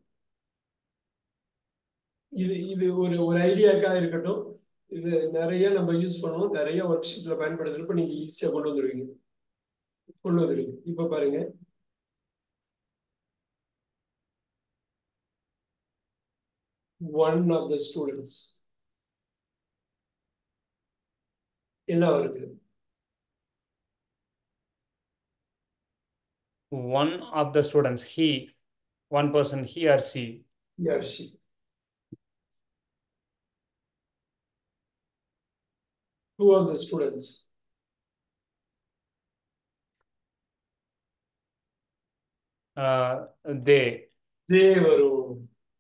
இது ஒரு ஐடியாக்காக இருக்கட்டும். இது நிறைய நம்ம யூஸ் பண்ணுவோம். நிறைய ஒர்க் ஷீட்ல பயன்படுத்துறப்ப நீங்க ஈஸியா கொண்டு வந்துருவீங்க. இப்ப பாருங்க, one of the students என்ன வருது? one of the students, he, one person, he or she. He or she. Two of the students. they. They வரும்.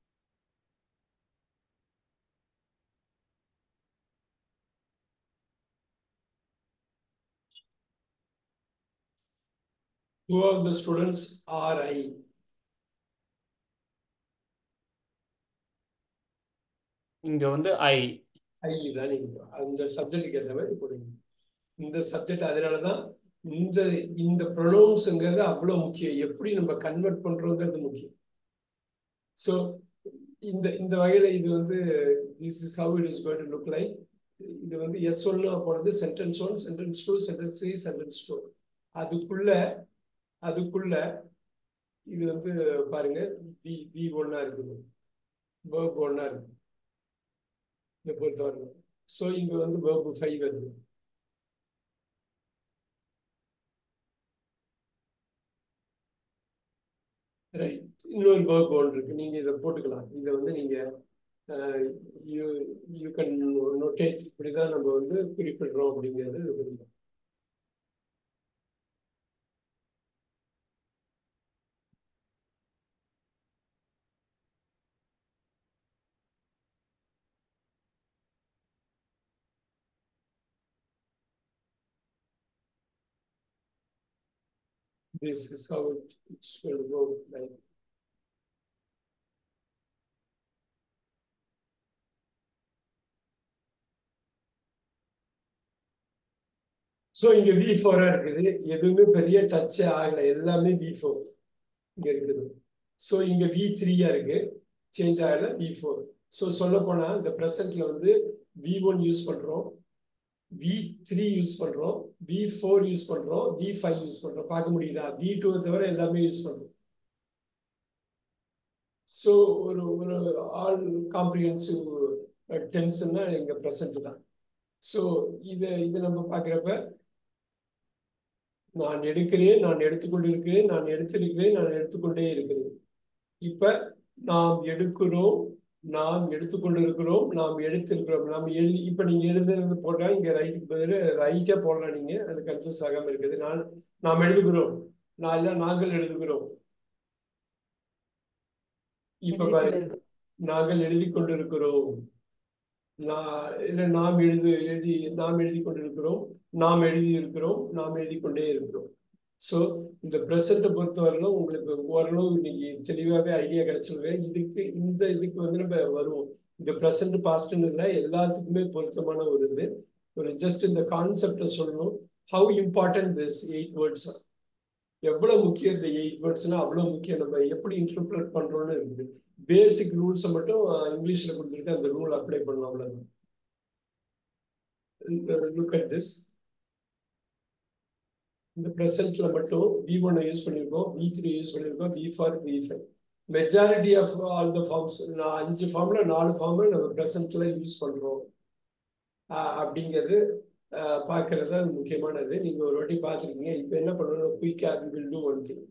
Two of the students are I. இங்க வந்து I தான் நீங்க அந்த சப்ஜெக்டுக்கு ஏற்ற மாதிரி போடுங்க. இந்த சப்ஜெக்ட் அதனாலதான் இந்த ப்ரொனவுன்ஸ்ங்கிறது அவ்வளவு முக்கியம். எப்படி நம்ம கன்வெர்ட் பண்றோங்கிறது முக்கியம். ஸோ இந்த வகையில இது வந்து this is how it is going to look like. இது வந்து S1 போனது சென்டென்ஸ் 1, சென்டென்ஸ் 2, சென்டென்ஸ் 3, சென்டென்ஸ் 4. அதுக்குள்ள இது வந்து பாருங்க, வி ஒன்னா இருக்குது, வேர்ப் ஒன்னா இருக்கு இதை பொறுத்தவரை. ஸோ இங்க வந்து வேர்ப் 5 வருது. ரைட். இன்னொரு வேர்ப் ஒன்று இருக்கு. நீங்க இதை போட்டுக்கலாம். இதை வந்து நீங்க யூ கேன் நோட்டேட். இப்படிதான் நம்ம வந்து குறிப்பிடுறோம் அப்படிங்கிறது. This is how it's going to go. Like, so இங்க V4 இருக்குது. எதுவுமே பெரிய டச்சே ஆகல, எல்லாமே V4 இங்க இருக்குது. ஸோ இங்க V3 இருக்கு, சேஞ்ச் ஆகல, V4. ஸோ சொல்ல போனா இந்த ப்ரெசென்ட்ல வந்து V1 யூஸ் பண்றோம், V3 யூஸ் பண்றோம், V4 யூஸ் பண்றோம், V5 யூஸ் பண்றோம். பார்க்க முடியுதா? V2 தவிர எல்லாமே யூஸ் பண்றோம். ஸோ ஒரு ஆல் காம்ப்ரிஹென்சிவ் டென்ஸ்னா இங்க ப்ரெசென்ட் தான். ஸோ இதை நம்ம பார்க்குறப்ப நான் எடுக்கிறேன், நான் எடுத்துக்கொண்டிருக்கிறேன், நான் எடுத்திருக்கிறேன், நான் எடுத்துக்கொண்டே இருக்கிறேன். இப்ப நாம் எடுக்கிறோம், நாம் எடுத்துக்கொண்டிருக்கிறோம், நாம் எடுத்திருக்கிறோம், நாம் எழுதி. இப்ப நீங்க எழுதுறது போட்டா இங்க ரைட்டுக்கு பதில் ரைட்டா போடலாம். நீங்க அது கன்ஃபியூஸ் ஆகாம இருக்குது. நாம் எழுதுகிறோம், நாங்கள் எழுதுகிறோம். இப்ப பாருங்க, நாங்கள் எழுதி கொண்டிருக்கிறோம், நாம் எழுதி கொண்டிருக்கிறோம், நாம் எழுதி இருக்கிறோம், நாம் எழுதி கொண்டே இருக்கிறோம். ஸோ இந்த ப்ரெசென்ட்டை பொறுத்தவரையிலும் உங்களுக்கு ஓரளவு இன்னைக்கு தெளிவாகவே ஐடியா கிடைச்சிருக்கேன். இதுக்கு வந்து நம்ம வருவோம். இந்த ப்ரெசென்ட் பாஸ்ட்னு இல்லை, எல்லாத்துக்குமே பொருத்தமான ஒரு ஜஸ்ட் இந்த கான்செப்டை சொல்லணும். ஹவு இம்பார்ட்டன்ட் திஸ் 8 வேர்ட்ஸ், எவ்வளவு முக்கியம் இந்த 8 வேர்ட்ஸ்னா அவ்வளவு முக்கியம். நம்ம எப்படி இன்டர்பிரட் பண்றோம்னு இருக்குது. பேசிக் ரூல்ஸை மட்டும் இங்கிலீஷ்ல கொடுத்துருக்கு, அந்த ரூல் அப்ளை பண்ணலாம், அவ்வளவுதான். look at this. இந்த ப்ரெசென்ட்ல மட்டும் V1 யூஸ் பண்ணியிருக்கோம், V3 யூஸ் பண்ணியிருக்கோம், V4, V5. Majority of all the forms 5 ஃபார்ம்ல 4 ஃபார்ம் நம்ம ப்ரெசென்ட்ல யூஸ் பண்றோம் அப்படிங்கிறது பார்க்கறது தான் முக்கியமானது. நீங்க ஒரு வாட்டி பார்த்துருக்கீங்க. இப்போ என்ன பண்ணணும், குயிக்கா we will do one thing.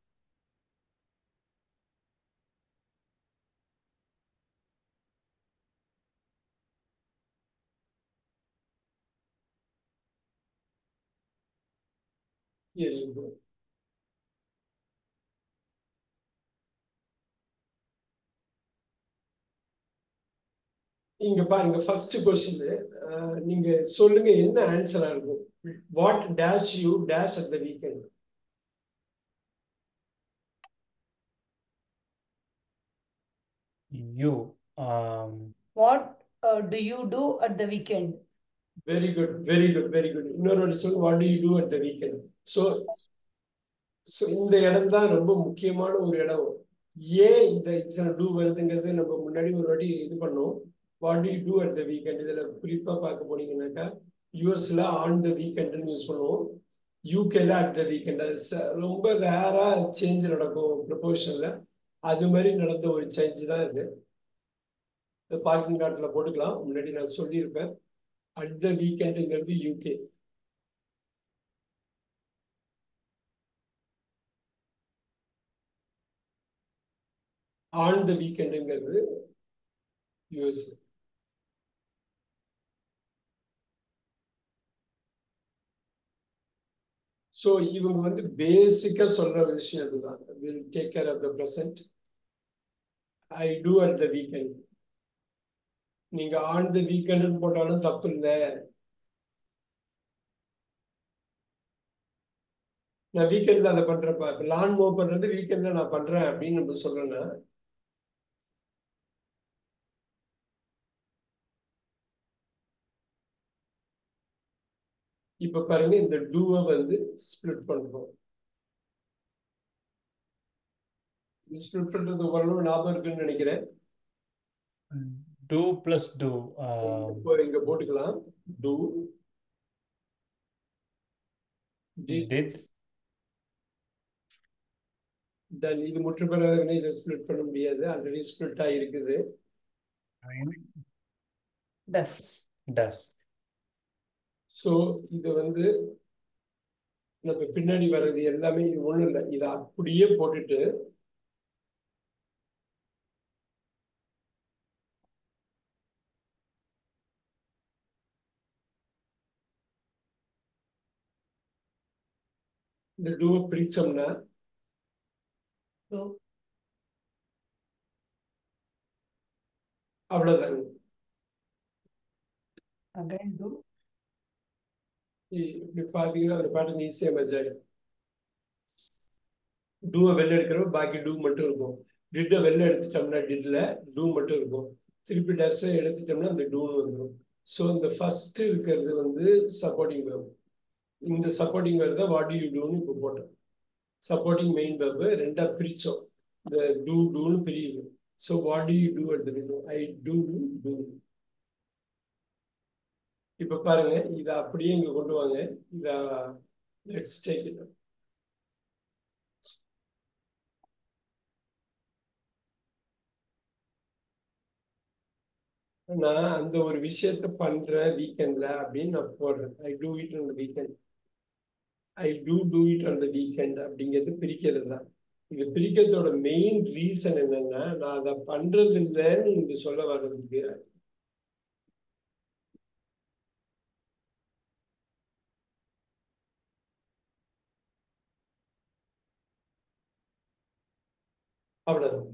Here you go. இங்க பாருங்க, ஃபர்ஸ்ட் கொஸ்டின் நீங்க சொல்லுங்க என்ன ஆன்சரா இருக்கும். What dash you dash at the weekend. You. What do you do at the weekend? Very good, very good, very good. இன்னொரு வாட்டி சொல்லுங்க, what do you do at the weekend. So இந்த இடம் தான் ரொம்ப முக்கியமான ஒரு இடம். ஏன் இந்த இத்தனை டூ வருதுங்கிறது நம்ம முன்னாடி ஒரு வாட்டி இது பண்ணோம். What do you do at the weekend. இதுல குறிப்பா பார்க்க போனீங்கன்னாக்கா யூஎஸ்ல ஆன் த வீக்கெண்ட்னு யூஸ் பண்ணுவோம், யூகேல அட் த வீக்கெண்ட். அது ரொம்ப ரேரா சேஞ்ச் நடக்கும் ப்ரொபோஷன்ல. அது மாதிரி நடந்த ஒரு சேஞ்ச் தான் இது. பார்க்கிங் கார்ட்ல போட்டுக்கலாம். முன்னாடி நான் சொல்லியிருப்பேன், அட் த வீக்கெண்டுங்கிறது யூகே. ஆன் த வீக்கெண்டுங்கிறது யூஎஸ். ஸோ இவங்க வந்து பேசிக்கா சொல்ற விஷயம் அதுதான். Will take care of the present, I do at the weekend. நீங்க ஆன் த வீக்கெண்ட் போட்டாலும் தப்பு இல்லை. நான் வீக்கெண்ட்ல அதை பண்றப்ப, லான் மூவ் பண்றது வீக்கெண்ட்ல நான் பண்றேன் அப்படின்னு நம்ம சொல்லணும்னா, இப்ப பாருங்க இந்த டூவை வந்து ஸ்பிளிட் பண்றோம். ஸ்பிளிட் பண்றது ஓரளவு ஞாபகம் இருக்குன்னு நினைக்கிறேன். Do plus do. இப்போ இங்க போட்டுக்கலாம். Do Did. தென் இது முற்று பெறாத இதை ஸ்பிளிட் பண்ண முடியாது, ஆல்ரெடி ஸ்பிளிட் ஆகிருக்குது. Does. Does. ஸோ இது வந்து நம்ம பின்னாடி வர்றது எல்லாமே இது ஒண்ணும் இல்லை. இதை அப்படியே போட்டுட்டு இந்த டூவை பிரிச்சோம்னா Do. அவ்வளவுதாங்க. Again do. இப்படி பாத்தீங்கன்னா அந்த பேட்டர்ன் ஈஸியா மேட்ச் ஆகிடும். டூவை வெளில எடுக்கிறப்ப பாக்கி டூ மட்டும் இருக்கும். டிட்டை வெளில எடுத்துட்டோம்னா டிட்ல டூ மட்டும் இருக்கும். திருப்பி டஸ்ஸை எடுத்துட்டோம்னா அந்த டூன்னு வந்துடும். ஸோ இந்த ஃபர்ஸ்ட் இருக்கிறது வந்து சப்போர்ட்டிங் வேர்ப். இந்த சப்போர்ட்டிங் வேர்ப் தான் வாட் யூ டூன்னு இப்போ போட்டோம். சப்போர்ட்டிங் மெயின் வேர்பு ரெண்டா பிரிச்சோம். இந்த டூன்னு பிரியுது. So what do you do எடுத்துக்கணும், ஐ டூ. இப்ப பாருங்க, இதை அப்படியே இங்க கொண்டு வாங்க. இத லெட்ஸ் டேக் இட். நான் அந்த ஒரு விஷயத்த பண்றேன் வீக்கெண்ட்ல அப்படின்னு நான் போடுறேன். I do it on the weekend, I do it on the weekend அப்படிங்கிறது பிரிக்கிறது தான். இது பிரிக்கிறதோட மெயின் ரீசன் என்னன்னா, நான் அதை பண்றது இல்லைன்னு நீங்க சொல்ல வர்றதுக்கு. அவ்வளவுதான்.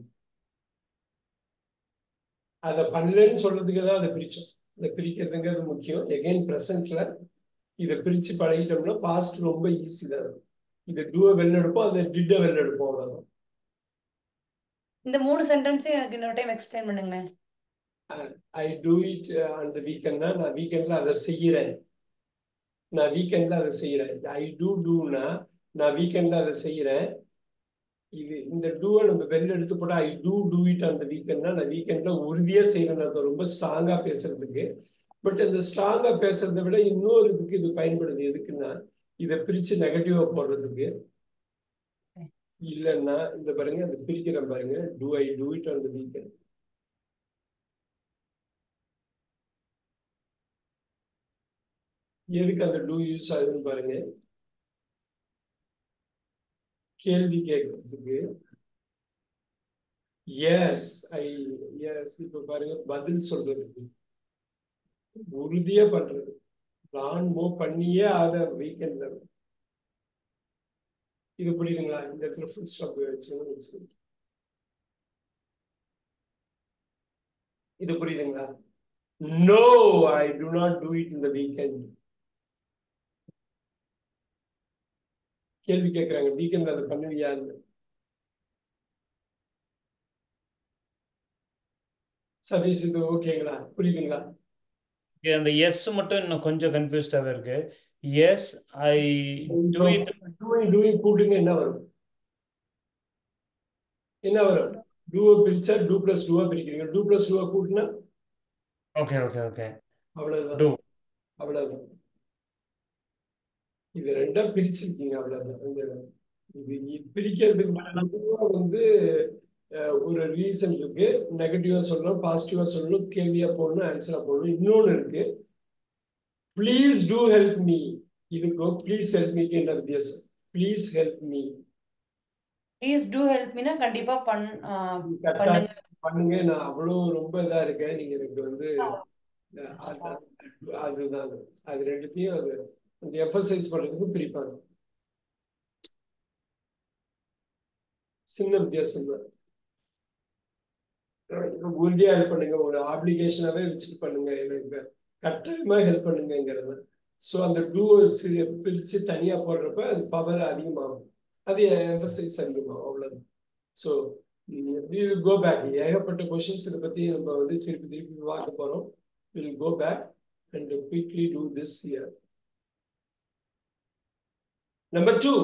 அதை பண்ணலன்னு சொல்றதுக்கு தான் அதை பிரிச்சோம். இதை பிரிக்கிறதுங்கிறது முக்கியம். எகைன் ப்ரெசென்ட்ல இதை பிரிச்சு பழகிட்டோம்னா பாஸ்ட் ரொம்ப ஈஸி தான். இதை டூவை வெளில எடுப்போம், அதை டிட்டை வெளில எடுப்போம், அவ்வளவுதான். இந்த 3 சென்டென்ஸையும் எனக்கு இன்னொரு டைம் எக்ஸ்பிளைன் பண்ணுங்களேன். I do it on the வீக்கெண்ட்னா நான் வீக்கெண்ட்ல அதை செய்யறேன். நான் வீக்கெண்ட்ல அதை செய்யறேன். ஐ டூனா நான் வீக்கெண்ட்ல அதை செய்யறேன். இது இந்த டூவை நம்ம வெளில எடுத்து போட்டா I do it on the வீக்கெண்ட்னா நான் வீக்கெண்ட்ல உறுதியா செய்யறேன். ரொம்ப ஸ்ட்ராங்கா பேசுறதுக்கு பட் அந்த ஸ்ட்ராங்கா பேசுறதை விட இன்னொரு இதுக்கு இது பயன்படுது. எதுக்குன்னா இதை பிரிச்சு நெகட்டிவா போடுறதுக்கு. இல்லைன்னா இந்த பாருங்க, அந்த பிரிக்கிறேன் பாருங்க, do I do it on the weekend. எதுக்கு அந்த டூ யூஸ் ஆகுதுன்னு பாருங்க. கேள்வி கேட்கறதுக்கு. எஸ் ஐ எஸ் இப்ப பாருங்க, பதில் சொல்றதுக்கு. உறுதியா பண்றது. நான் மூவ் பண்ணியே ஆக வீக்கெண்ட்ல. இது புரியுதுங்களா? இந்த இடத்துல ஃபுல் ஸ்டாப் வச்சு. இது புரியுதுங்களா? No, I do not do it in the weekend. கேள்வி கேட்கறாங்க, வீக்கெண்ட் அதை பண்ணுவியான்னு. சதீஷ், இது ஓகேங்களா? புரியுதுங்களா? அந்த எஸ் மட்டும் இன்னும் கொஞ்சம் கன்ஃபியூஸ்டாகவே இருக்கு. Yes I do it. Doing கூட்டுங்க என்ன வரும்? என்ன வரும்? டூவை பிரிச்சா டூ பிளஸ் டூவா பிரிக்கிறீங்க. டூ பிளஸ் டூவா கூட்டினா ஓகே ஓகே ஓகே. அவ்வளவுதான். டூ. அவ்வளவுதான். இது ரெண்டா பிரிச்சிருக்கீங்க, அவ்வளவுதான். இது பிரிக்கிறதுக்கு பொதுவா வந்து ஒரு ரீசன் இருக்கு. நெகட்டிவா சொல்லணும், பாசிட்டிவா சொல்லணும், கேள்வியா போடணும், ஆன்சரா போடணும். இன்னொன்னு இருக்கு, ப்ளீஸ் டூ ஹெல்ப் மீ. இதுக்கும் ப்ளீஸ் ஹெல்ப் மீக்கு என்ன வித்தியாசம்? Please help me. Please do help மீனா கண்டிப்பா கரெக்டா பண்ணுங்க. பண்ணுங்க. நான் அவ்வளவு ரொம்ப இதா இருக்கேன், நீங்க எனக்கு வந்து அதுதான். அது ரெண்டுத்தையும் அது அந்த எம்பசைஸ் பண்றதுக்கு பிரிப்பாங்க. சின்ன வித்தியாசம் தான். உறுதியா ஹெல்ப் பண்ணுங்க, ஒரு ஆப்ளிகேஷனாவே வச்சுட்டு பண்ணுங்க, எனக்கு கட்டாயமா ஹெல்ப் பண்ணுங்கிறது. ஸோ அந்த டூ பிரிச்சு தனியா போடுறப்ப அது பவர் அதிகமாகும், அது எம்பசைஸ் அதிகமாகும், அவ்வளவுதான். So go back. ஏகப்பட்ட கொஸ்டின்ஸ் இதை பத்தி நம்ம வந்து திருப்பி திருப்பி பார்க்க போறோம். Will go back and quickly do this here. Number 2.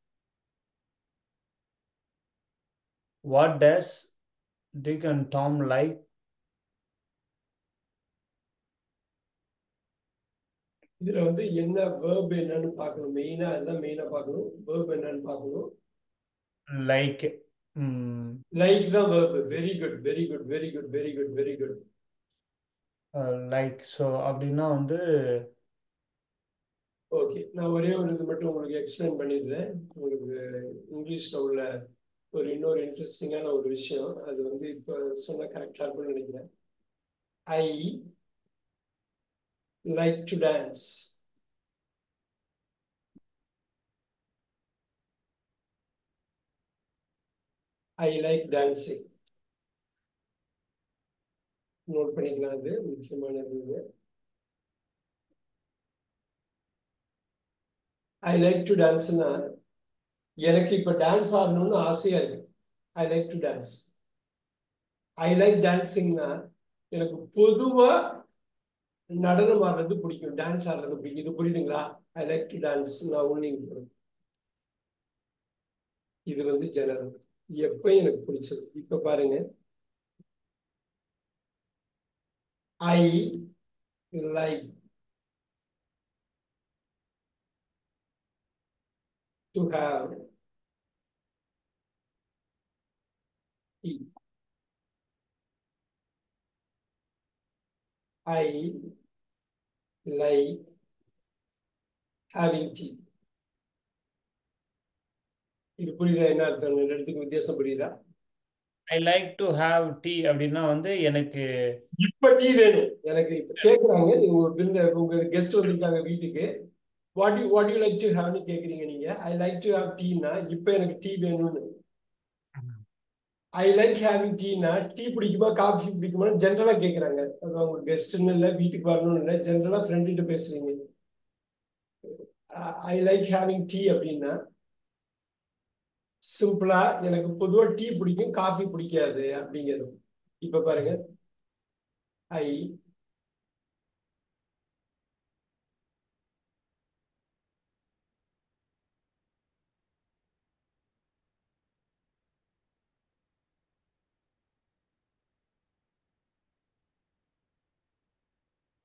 What does Dick and Tom like? இதுல வந்து என்ன வேர்ப் என்னன்னு பார்க்கணும். மெயினா அதுதான் மெயினா பார்க்கணும். வேர்ப் என்னன்னு பார்க்கணும். லைக். லைக் தான் verb. Very good, very good, very good, very good, very good. Like. So அப்படின்னா வந்து ஓகே, நான் ஒரே ஒரு இது மட்டும் உங்களுக்கு எக்ஸ்பிளைன் பண்ணிடுறேன். உங்களுக்கு இங்கிலீஷ்ல உள்ள ஒரு இன்னொரு இன்ட்ரெஸ்டிங்கான ஒரு விஷயம், அது வந்து இப்போ சொன்னா கரெக்டா இருக்கும்னு நினைக்கிறேன். I like to dance. I like dancing. Note பண்ணிக்கலாம், அது முக்கியமானது. ஐ லைக் டு டான்ஸ்னா எனக்கு இப்ப டான்ஸ் ஆடணும்னு ஆசையா இருக்கு. I like to dance. I like டான்சிங்னா எனக்கு பொதுவா நடனம் ஆடுறது பிடிக்கும், டான்ஸ் ஆடுறது பிடிக்கும். இது புரியுதுங்களா? ஐ லைக் டு டான்ஸ் நான் ஒண்ணு. இது வந்து ஜெனரல். எப்ப எனக்கு பிடிச்சது. இப்ப பாருங்க, I like to have tea. I like having tea. இது புரியுதா? என்ன அர்த்தம்? ரெண்டுத்துக்கு வித்தியாசம் புரியுதா? I like to have tea அப்படின்னா வந்து எனக்கு இப்ப டீ வேணும். எனக்கு இப்ப கேக்குறாங்க, நீங்க ஒரு உங்க கெஸ்ட் வந்திருக்காங்க வீட்டுக்கு, வாட் யூ லைக் டு ஹேவ்னு கேக்குறீங்க நீங்க. ஐ லைக் டு ஹேவ் டீனா இப்ப எனக்கு டீ வேணும்னு. ஐ லைக் ஹேவிங் டீனா டீ பிடிக்குமா காஃபி பிடிக்குமா ஜென்ரலா கேக்குறாங்க. அது அவங்க கெஸ்ட்னு இல்லை, வீட்டுக்கு வரணும்னு இல்லை, ஜென்ரலா ஃப்ரெண்ட் கிட்ட பேசுறீங்க. ஐ லைக் ஹேவிங் டீ அப்படின்னா சிம்பிளா எனக்கு பொதுவா டீ பிடிக்கும், காஃபி பிடிக்காது அப்படிங்கிறது. இப்ப பாருங்க, ஐ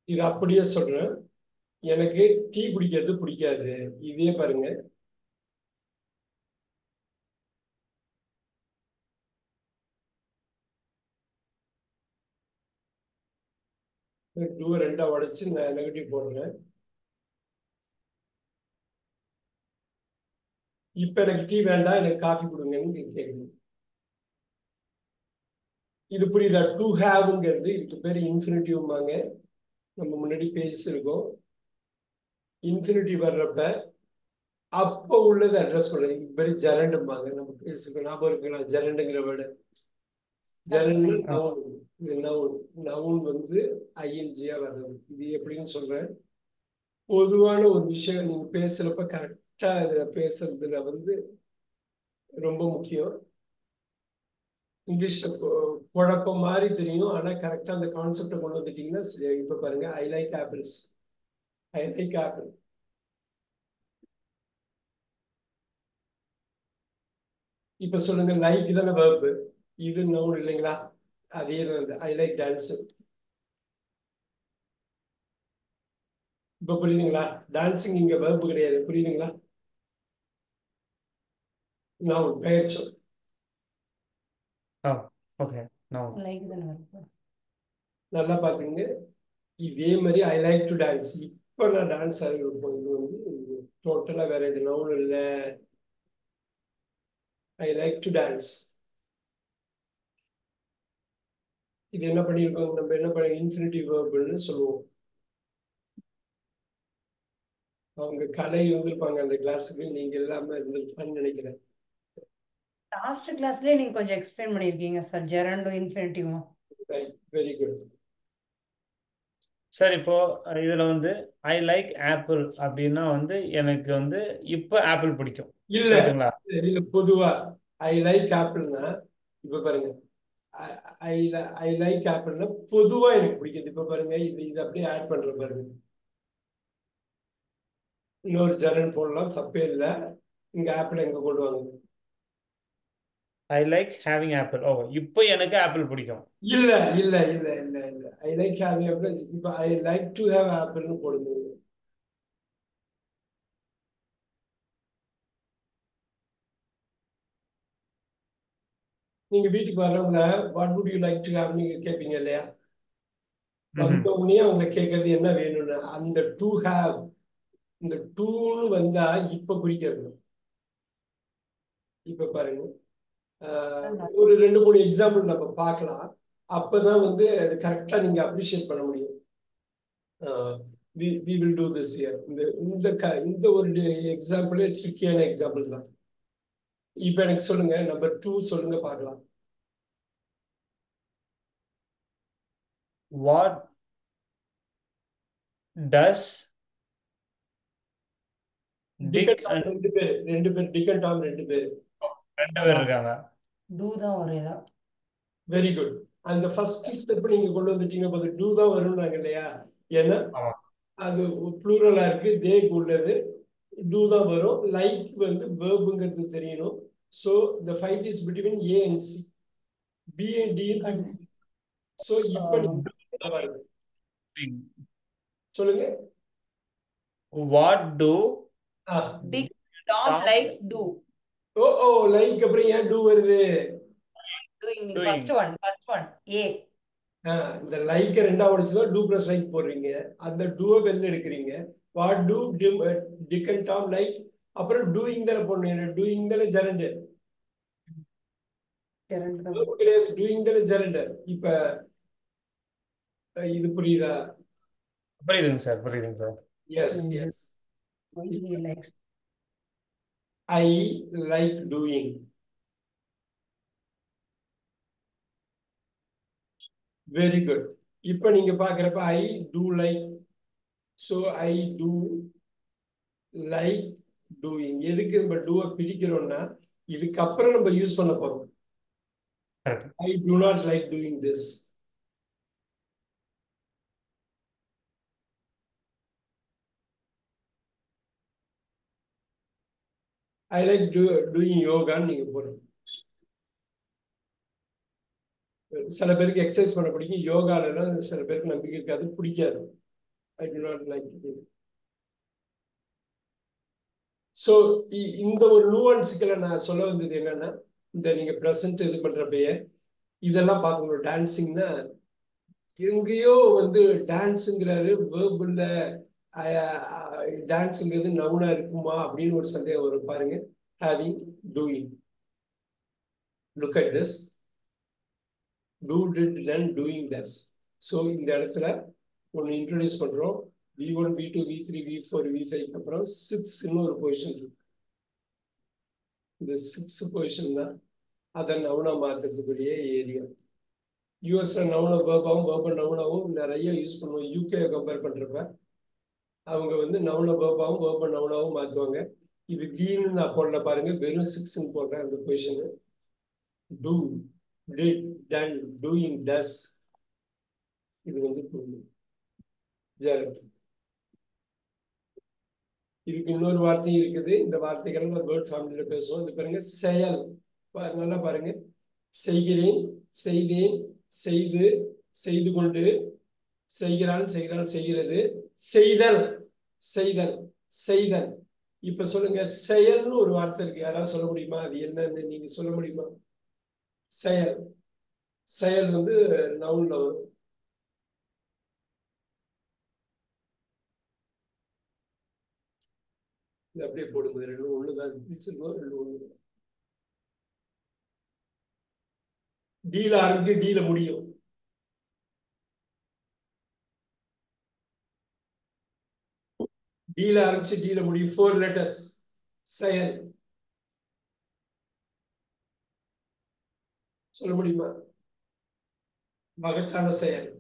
இது அப்படியே சொல்றேன். எனக்கு டீ குடிக்கிறது பிடிக்காது. இதே பாருங்க. டூ ரெண்டா உடைச்சு நான் நெகட்டிவ் போடுறேன். இப்ப எனக்கு டீ வேண்டாம், எனக்கு காஃபி கொடுங்கன்னு கேட்குது. இது புரியுதா? டு ஹேவ்ங்கிறது இதுக்கு பேர் இன்ஃபினிட்டிவ்மாங்க. நம்ம முன்னாடி பேசியிருக்கோம். இன்ஃபினிட்டிவ் வர்றப்ப அப்போ உள்ளது அட்ரஸ் பண்ணுறது. இதுக்கு பேர் ஜெரண்டும்பாங்க. நம்ம பேசிருக்கோம், ஞாபகம் இருக்குங்களா? ஜெரண்டுங்கிற வேர்டு. Gerund noun. இது நவுன். நவுன் வந்து ஐஎன்ஜியா வர்றது. இது எப்படின்னு சொல்றேன். பொதுவான ஒரு விஷயம் நீங்க பேசுறப்ப கரெக்டா இதுல பேசுறதுல வந்து ரொம்ப முக்கியம். இங்கிலீஷ்ல குழப்பம் மாதிரி தெரியும், ஆனா கரெக்டா அந்த கான்செப்டை கொண்டு வந்துட்டீங்கன்னா சரி. இப்ப பாருங்க, I like apples. I like apple. இப்ப சொல்லுங்க, லைக் தானே verb. இது நவுன் இல்லைங்களா? அதே ஐ லைக் டான்ஸிங். இப்ப புரியுதுங்களா? டான்சிங் இங்க verb கிடையாது. புரியுதுங்களா? நவுன், பெயர் சொல். ஓகே. லைக் தானே வருது. நல்லா பாத்துங்க. இதே மாதிரி ஐ லைக் டு டான்ஸ். இப்ப நான் டான்ஸ் ஆகிருப்போம். இது வந்து டோட்டலா வேற எது நவுன் இல்ல. I like to dance. இது என்ன பண்ணிருக்கோம்? நம்ம என்ன பண்ண இன்ஃபினிட்டிவ் வேர்ப்னு சொல்லுவோம். அவங்க கலை இருந்திருப்பாங்க அந்த கிளாஸுக்கு, நீங்க எல்லாமே இருந்திருப்பான்னு நினைக்கிறேன். லாஸ்ட் கிளாஸ்லயே நீங்க கொஞ்சம் எக்ஸ்பிளைன் பண்ணிருக்கீங்க சார், ஜெரண்டும் இன்ஃபினிட்டிவும். Right, very good. சார் இப்போ இதுல வந்து ஐ லைக் ஆப்பிள் அப்படின்னா வந்து எனக்கு வந்து இப்போ ஆப்பிள் பிடிக்கும். இல்ல கரெக்ட்டுங்களா? இல்ல, பொதுவா ஐ லைக் ஆப்பிள்னா, இப்ப பாருங்க, ஐ லைக் ஆப்பிள்னா பொதுவா எனக்கு பிடிக்குது. இப்ப பாருங்க, இது அப்படியே ஆட் பண்ற பாருங்க. இன்னொரு ஜெரன் போடலாம், தப்பே இல்லை. இங்க ஆப்பிள் எங்க கொண்டு வாங்க. I like having apple. ஓ, இப்போ எனக்கு ஆப்பிள் பிடிக்கும். இல்ல இல்ல இல்ல இல்ல இல்ல, ஐ லைக் ஹேவிங் ஆப்பிள். இப்ப ஐ லைக் டு ஹேவ் ஆப்பிள்னு போடுங்க. நீங்க வீட்டுக்கு வர்றவங்கள what would you like to have நீங்க கேட்பீங்க இல்லையா? வந்த உடனே அவங்க கேட்கறது என்ன வேணும்னு, அந்த டு ஹேவ், இந்த டூன்னு வந்தா இப்ப குறிக்கிறது. இப்ப பாருங்க, ஒரு 2-3 எக்ஸாம்பிள் நம்ம பார்க்கலாம். அப்பதான் வந்து அது கரெக்டா நீங்க அப்ரிஷியேட் பண்ண முடியும். we will do this here. இந்த ஒரு எக்ஸாம்பிள் ட்ரிக்கியான எக்ஸாம்பிள் தான். இப்ப எனக்கு சொல்லுங்க, நம்பர் 2 சொல்லுங்க பார்க்கலாம். What does Dick and ரெண்டு பேர் டிக் அண்ட் டாம் 2 பேர். 2 பேர் இருக்காங்க. டூ தான் ஒரு இதா. Very good. அந்த ஃபர்ஸ்ட் ஸ்டெப் நீங்க கொண்டு வந்துட்டீங்க. போது டூ தான் வரும்னாங்க இல்லையா? ஏன்னா ஆமா. அது ப்ளூரலா இருக்கு, தே உள்ளது, டூ தான் வரும். லைக் வந்து வேர்புங்கிறது தெரியணும். So the fight is between A and C, B and D. So இப்போ பாருங்க, சொல்லுங்க. What do tick Tom like two. O O, like அப்புறம் ஏன் டூ வருது? Doing. Doing. First one A. இந்த லைக் ரெண்டா உடைச்சுதான் டூ பிளஸ் லைக் போடுறீங்க. அந்த டூவை வெளில எடுக்கிறீங்க. What do Dick and Tom like, அப்புறம் டூயிங் தானே போடணும். டூயிங் தானே ஜெரண்டு கிடையாது, டூயிங் தானே ஜெரண்டு. இப்ப இது புரியுதா? புரியுதுங்க சார், புரியுதுங்க sir. Yes yes. He likes. I like doing. Very good. இப்ப நீங்க பாக்குறப்ப I do like, so I do like doing. எதுக்கு நம்ம டூவை பிரிக்கிறோம்னா, இதுக்கப்புறம் நம்ம யூஸ் பண்ண போறோம். Correct. I do not like doing this. I like doing yoga நீங்க போறோம். சில பேருக்கு எக்ஸசைஸ் பண்ண பிடிக்கும், யோகால சில பேருக்கு நம்பிக்கை இருக்காது, பிடிக்காது. I do not like to do. So இந்த ஒரு நூவான்ஸுக்களை நான் சொல்ல வந்தது என்னன்னா, இந்த நீங்க ப்ரெசன்ட் இது பண்றப்பயே இதெல்லாம் பார்க்கணும். டான்ஸிங்னா எங்கேயோ வந்து டான்ஸுங்கிறாரு வேர்புல்ல டான்ஸுங்கிறது நவுனா இருக்குமா அப்படின்னு ஒரு சந்தேகம் வரும் பாருங்க. Having, doing. Look at this. Do, did, done, doing, does. So இந்த இடத்துல ஒன்று இன்ட்ரோடியூஸ் பண்றோம். V1, V2, V3, V4, V5 அப்புறம் 6 ஒரு பொசிஷன் இருக்கு. இந்த 6 பொசிஷன் தான் அதை நவுனா மாத்துறதுக்குரிய ஏரியா. யூஎஸ்ல நவுன வேர்பாவும் வேர்ப நவுனாவும் நிறைய யூஸ் பண்ணுவோம். யூகே கம்பேர் பண்றப்ப அவங்க வந்து நவுன வேர்பாவும் வேர்ப நவுனாவும் மாத்துவாங்க. இது வீன்னு நான் போடல பாருங்க, வெறும் 6 போடுறேன் அந்த position. Do, did, done, doing, does. இது வந்து ஜெரட். இதுக்கு இன்னொரு வார்த்தை இருக்குது. இந்த வார்த்தைகள் நம்ம வேர்ட் ஃபேமிலியில பேசுவோம். இது பாருங்க செயல். நல்லா பாருங்க. செய்கிறேன், செய்தேன், செய்து, செய்து கொண்டு, செய்கிறான், செய்கிறான், செய்கிறது, செய்தல், செய்தல், செய்தல். இப்ப சொல்லுங்க, செயல்னு ஒரு வார்த்தை இருக்கு. யாராவது சொல்ல முடியுமா? அது என்னன்னு நீங்க சொல்ல முடியுமா? செயல். செயல் வந்து நவுன்ல வரும். இது அப்படியே போடுங்க. ரெண்டு ஒண்ணுதான் பிரிச்சிருக்கோம். ரெண்டு ஒண்ணு. டீல ஆரம்பிக்க டீல முடியும். டீல ஆரம்பிச்சு டீல முடியும். 4 letters. செயல். சொல்ல முடியுமா? மகத்தான செயல்.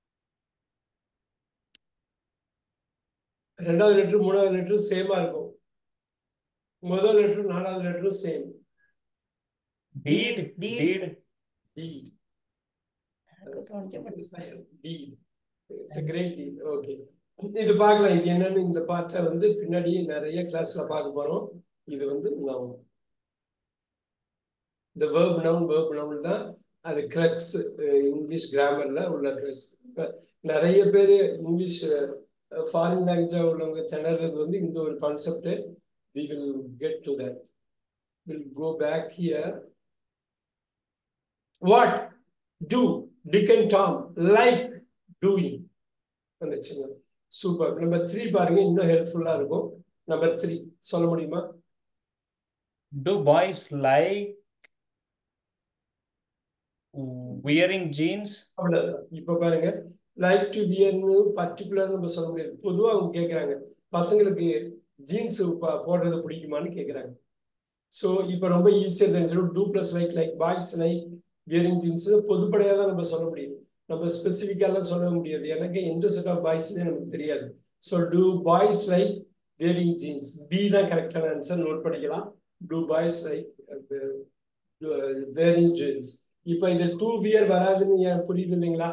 ரெண்டாவது லெட்டர் மூணாவது லெட்டர் சேமா இருக்கும். முதல் லெட்டர் நாலாவது லெட்டரும் சேம். Deed, deed. Deed. செயல். Deed. It's a great deed. Okay. இது பார்க்கலாம். இது என்னன்னு இந்த பார்ட்டை வந்து பின்னாடி நிறைய கிளாஸ்ல பார்க்க போறோம். இது வந்து noun. இந்த verb noun தான் அது கிரக்ஸ். இங்கிலீஷ் கிராமர்ல உள்ள கிரக்ஸ். நிறைய பேர் இங்கிலீஷ் ஃபாரின் லாங்குவேஜா உள்ளவங்க திணறது வந்து இந்த ஒரு concept. We will get to that. We'll go back here. What? Do. Dick and Tom like doing. Super. Number 3 பாருங்க, இன்னும் ஹெல்ப்ஃபுல்லா இருக்கும். நம்பர் 3 சொல்ல முடியுமா? Do boys like wearing jeans? அவ்வளவுதான். இப்ப பாருங்க, லைக் டு வியர்னு பர்டிகுலர் நம்ம சொல்ல முடியாது. பொதுவா அவங்க கேட்கறாங்க, பசங்களுக்கு ஜீன்ஸ் போடுறது பிடிக்குமான்னு கேட்கறாங்க. ஸோ இப்போ ரொம்ப ஈஸியாக தெரிஞ்சிடும். Do plus like, like boys like wearing jeans பொதுப்படையாக தான் நம்ம சொல்ல முடியும். நம்ம ஸ்பெசிஃபிக்காலாம் சொல்ல முடியாது. எனக்கு எந்த செட் ஆஃப் பாய்ஸ்னே நமக்கு தெரியாது. So do boys like wearing jeans. B தான் கரெக்டான ஆன்சர். நோட் பண்ணிக்கலாம். Do boys like wearing jeans. இப்போ இது டூ வியர் வராதுன்னு புரியுது இல்லைங்களா?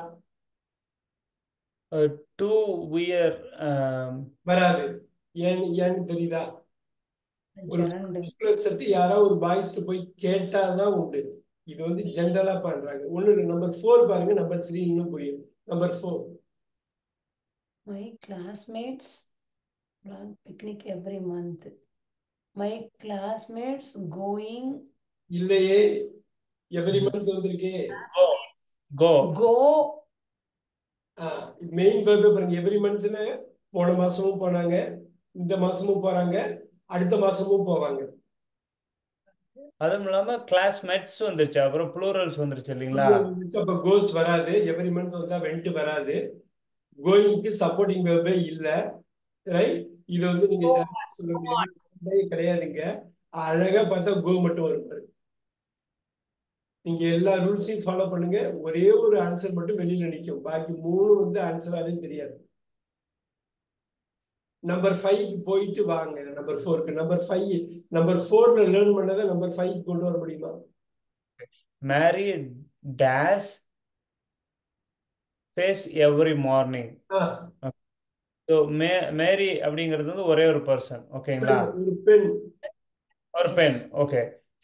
டூ வியர் வராது. ஏன்னு தெரியுதா? ஒரு பர்டிகுலர் செட் யாராவது ஒரு பாய்ஸ் போய் கேட்டாதான் உண்டு. இது வந்து ஜெனரலா பண்றாங்க. ஒண்ணு. நம்பர் 4 பாருங்க. நம்பர் 3 இன்னும் புரியும். Number 4. My classmates plan picnic every month. My classmates going. இல்லையே, எவ்ரி மந்த் வந்திருக்கே. go. Go. மெயின் வெர்பே பாருங்க. எவ்ரி மந்த்னா போன மாசமும் போனாங்க, இந்த மாசமும் போறாங்க, அடுத்த மாசமும் போவாங்க. அதுவும் இல்லாம கிளாஸ்மேட்ஸ் வந்துருச்சு, அப்புறம் ப்ளூரல்ஸ் வந்துருச்சு இல்லைங்களா? அப்ப கோஸ் வராது. எவ்ரி மந்த் வந்தா வெண்ட் வராது. கோயிங்க்கு சப்போர்ட்டிங் வெர்பே இல்ல. ரைட். இது வந்து நீங்க சொல்ல முடியாது, கிடையாதுங்க. அழகா பார்த்தா கோ மட்டும் வரும். நீங்க எல்லா ரூல்ஸையும் ஃபாலோ பண்ணுங்க. ஒரே ஒரு ஆன்சர் மட்டும் வெளியில நிற்கும். பாக்கி 3 வந்து ஆன்சராவே தெரியாது. நம்பர் 5 போயிட்டு வாங்க. நம்பர் 4க்கு. நம்பர் 5 நம்பர் 4ல லேர்ன் பண்ணதை நம்பர் 5 கொண்டு வர முடியுமா? Mary dash face every morning. So Mary அப்படிங்கிறது வந்து ஒரே ஒரு பர்சன். ஓகேங்களா? ஒரு பெண். ஒரு பெண். ஓகே.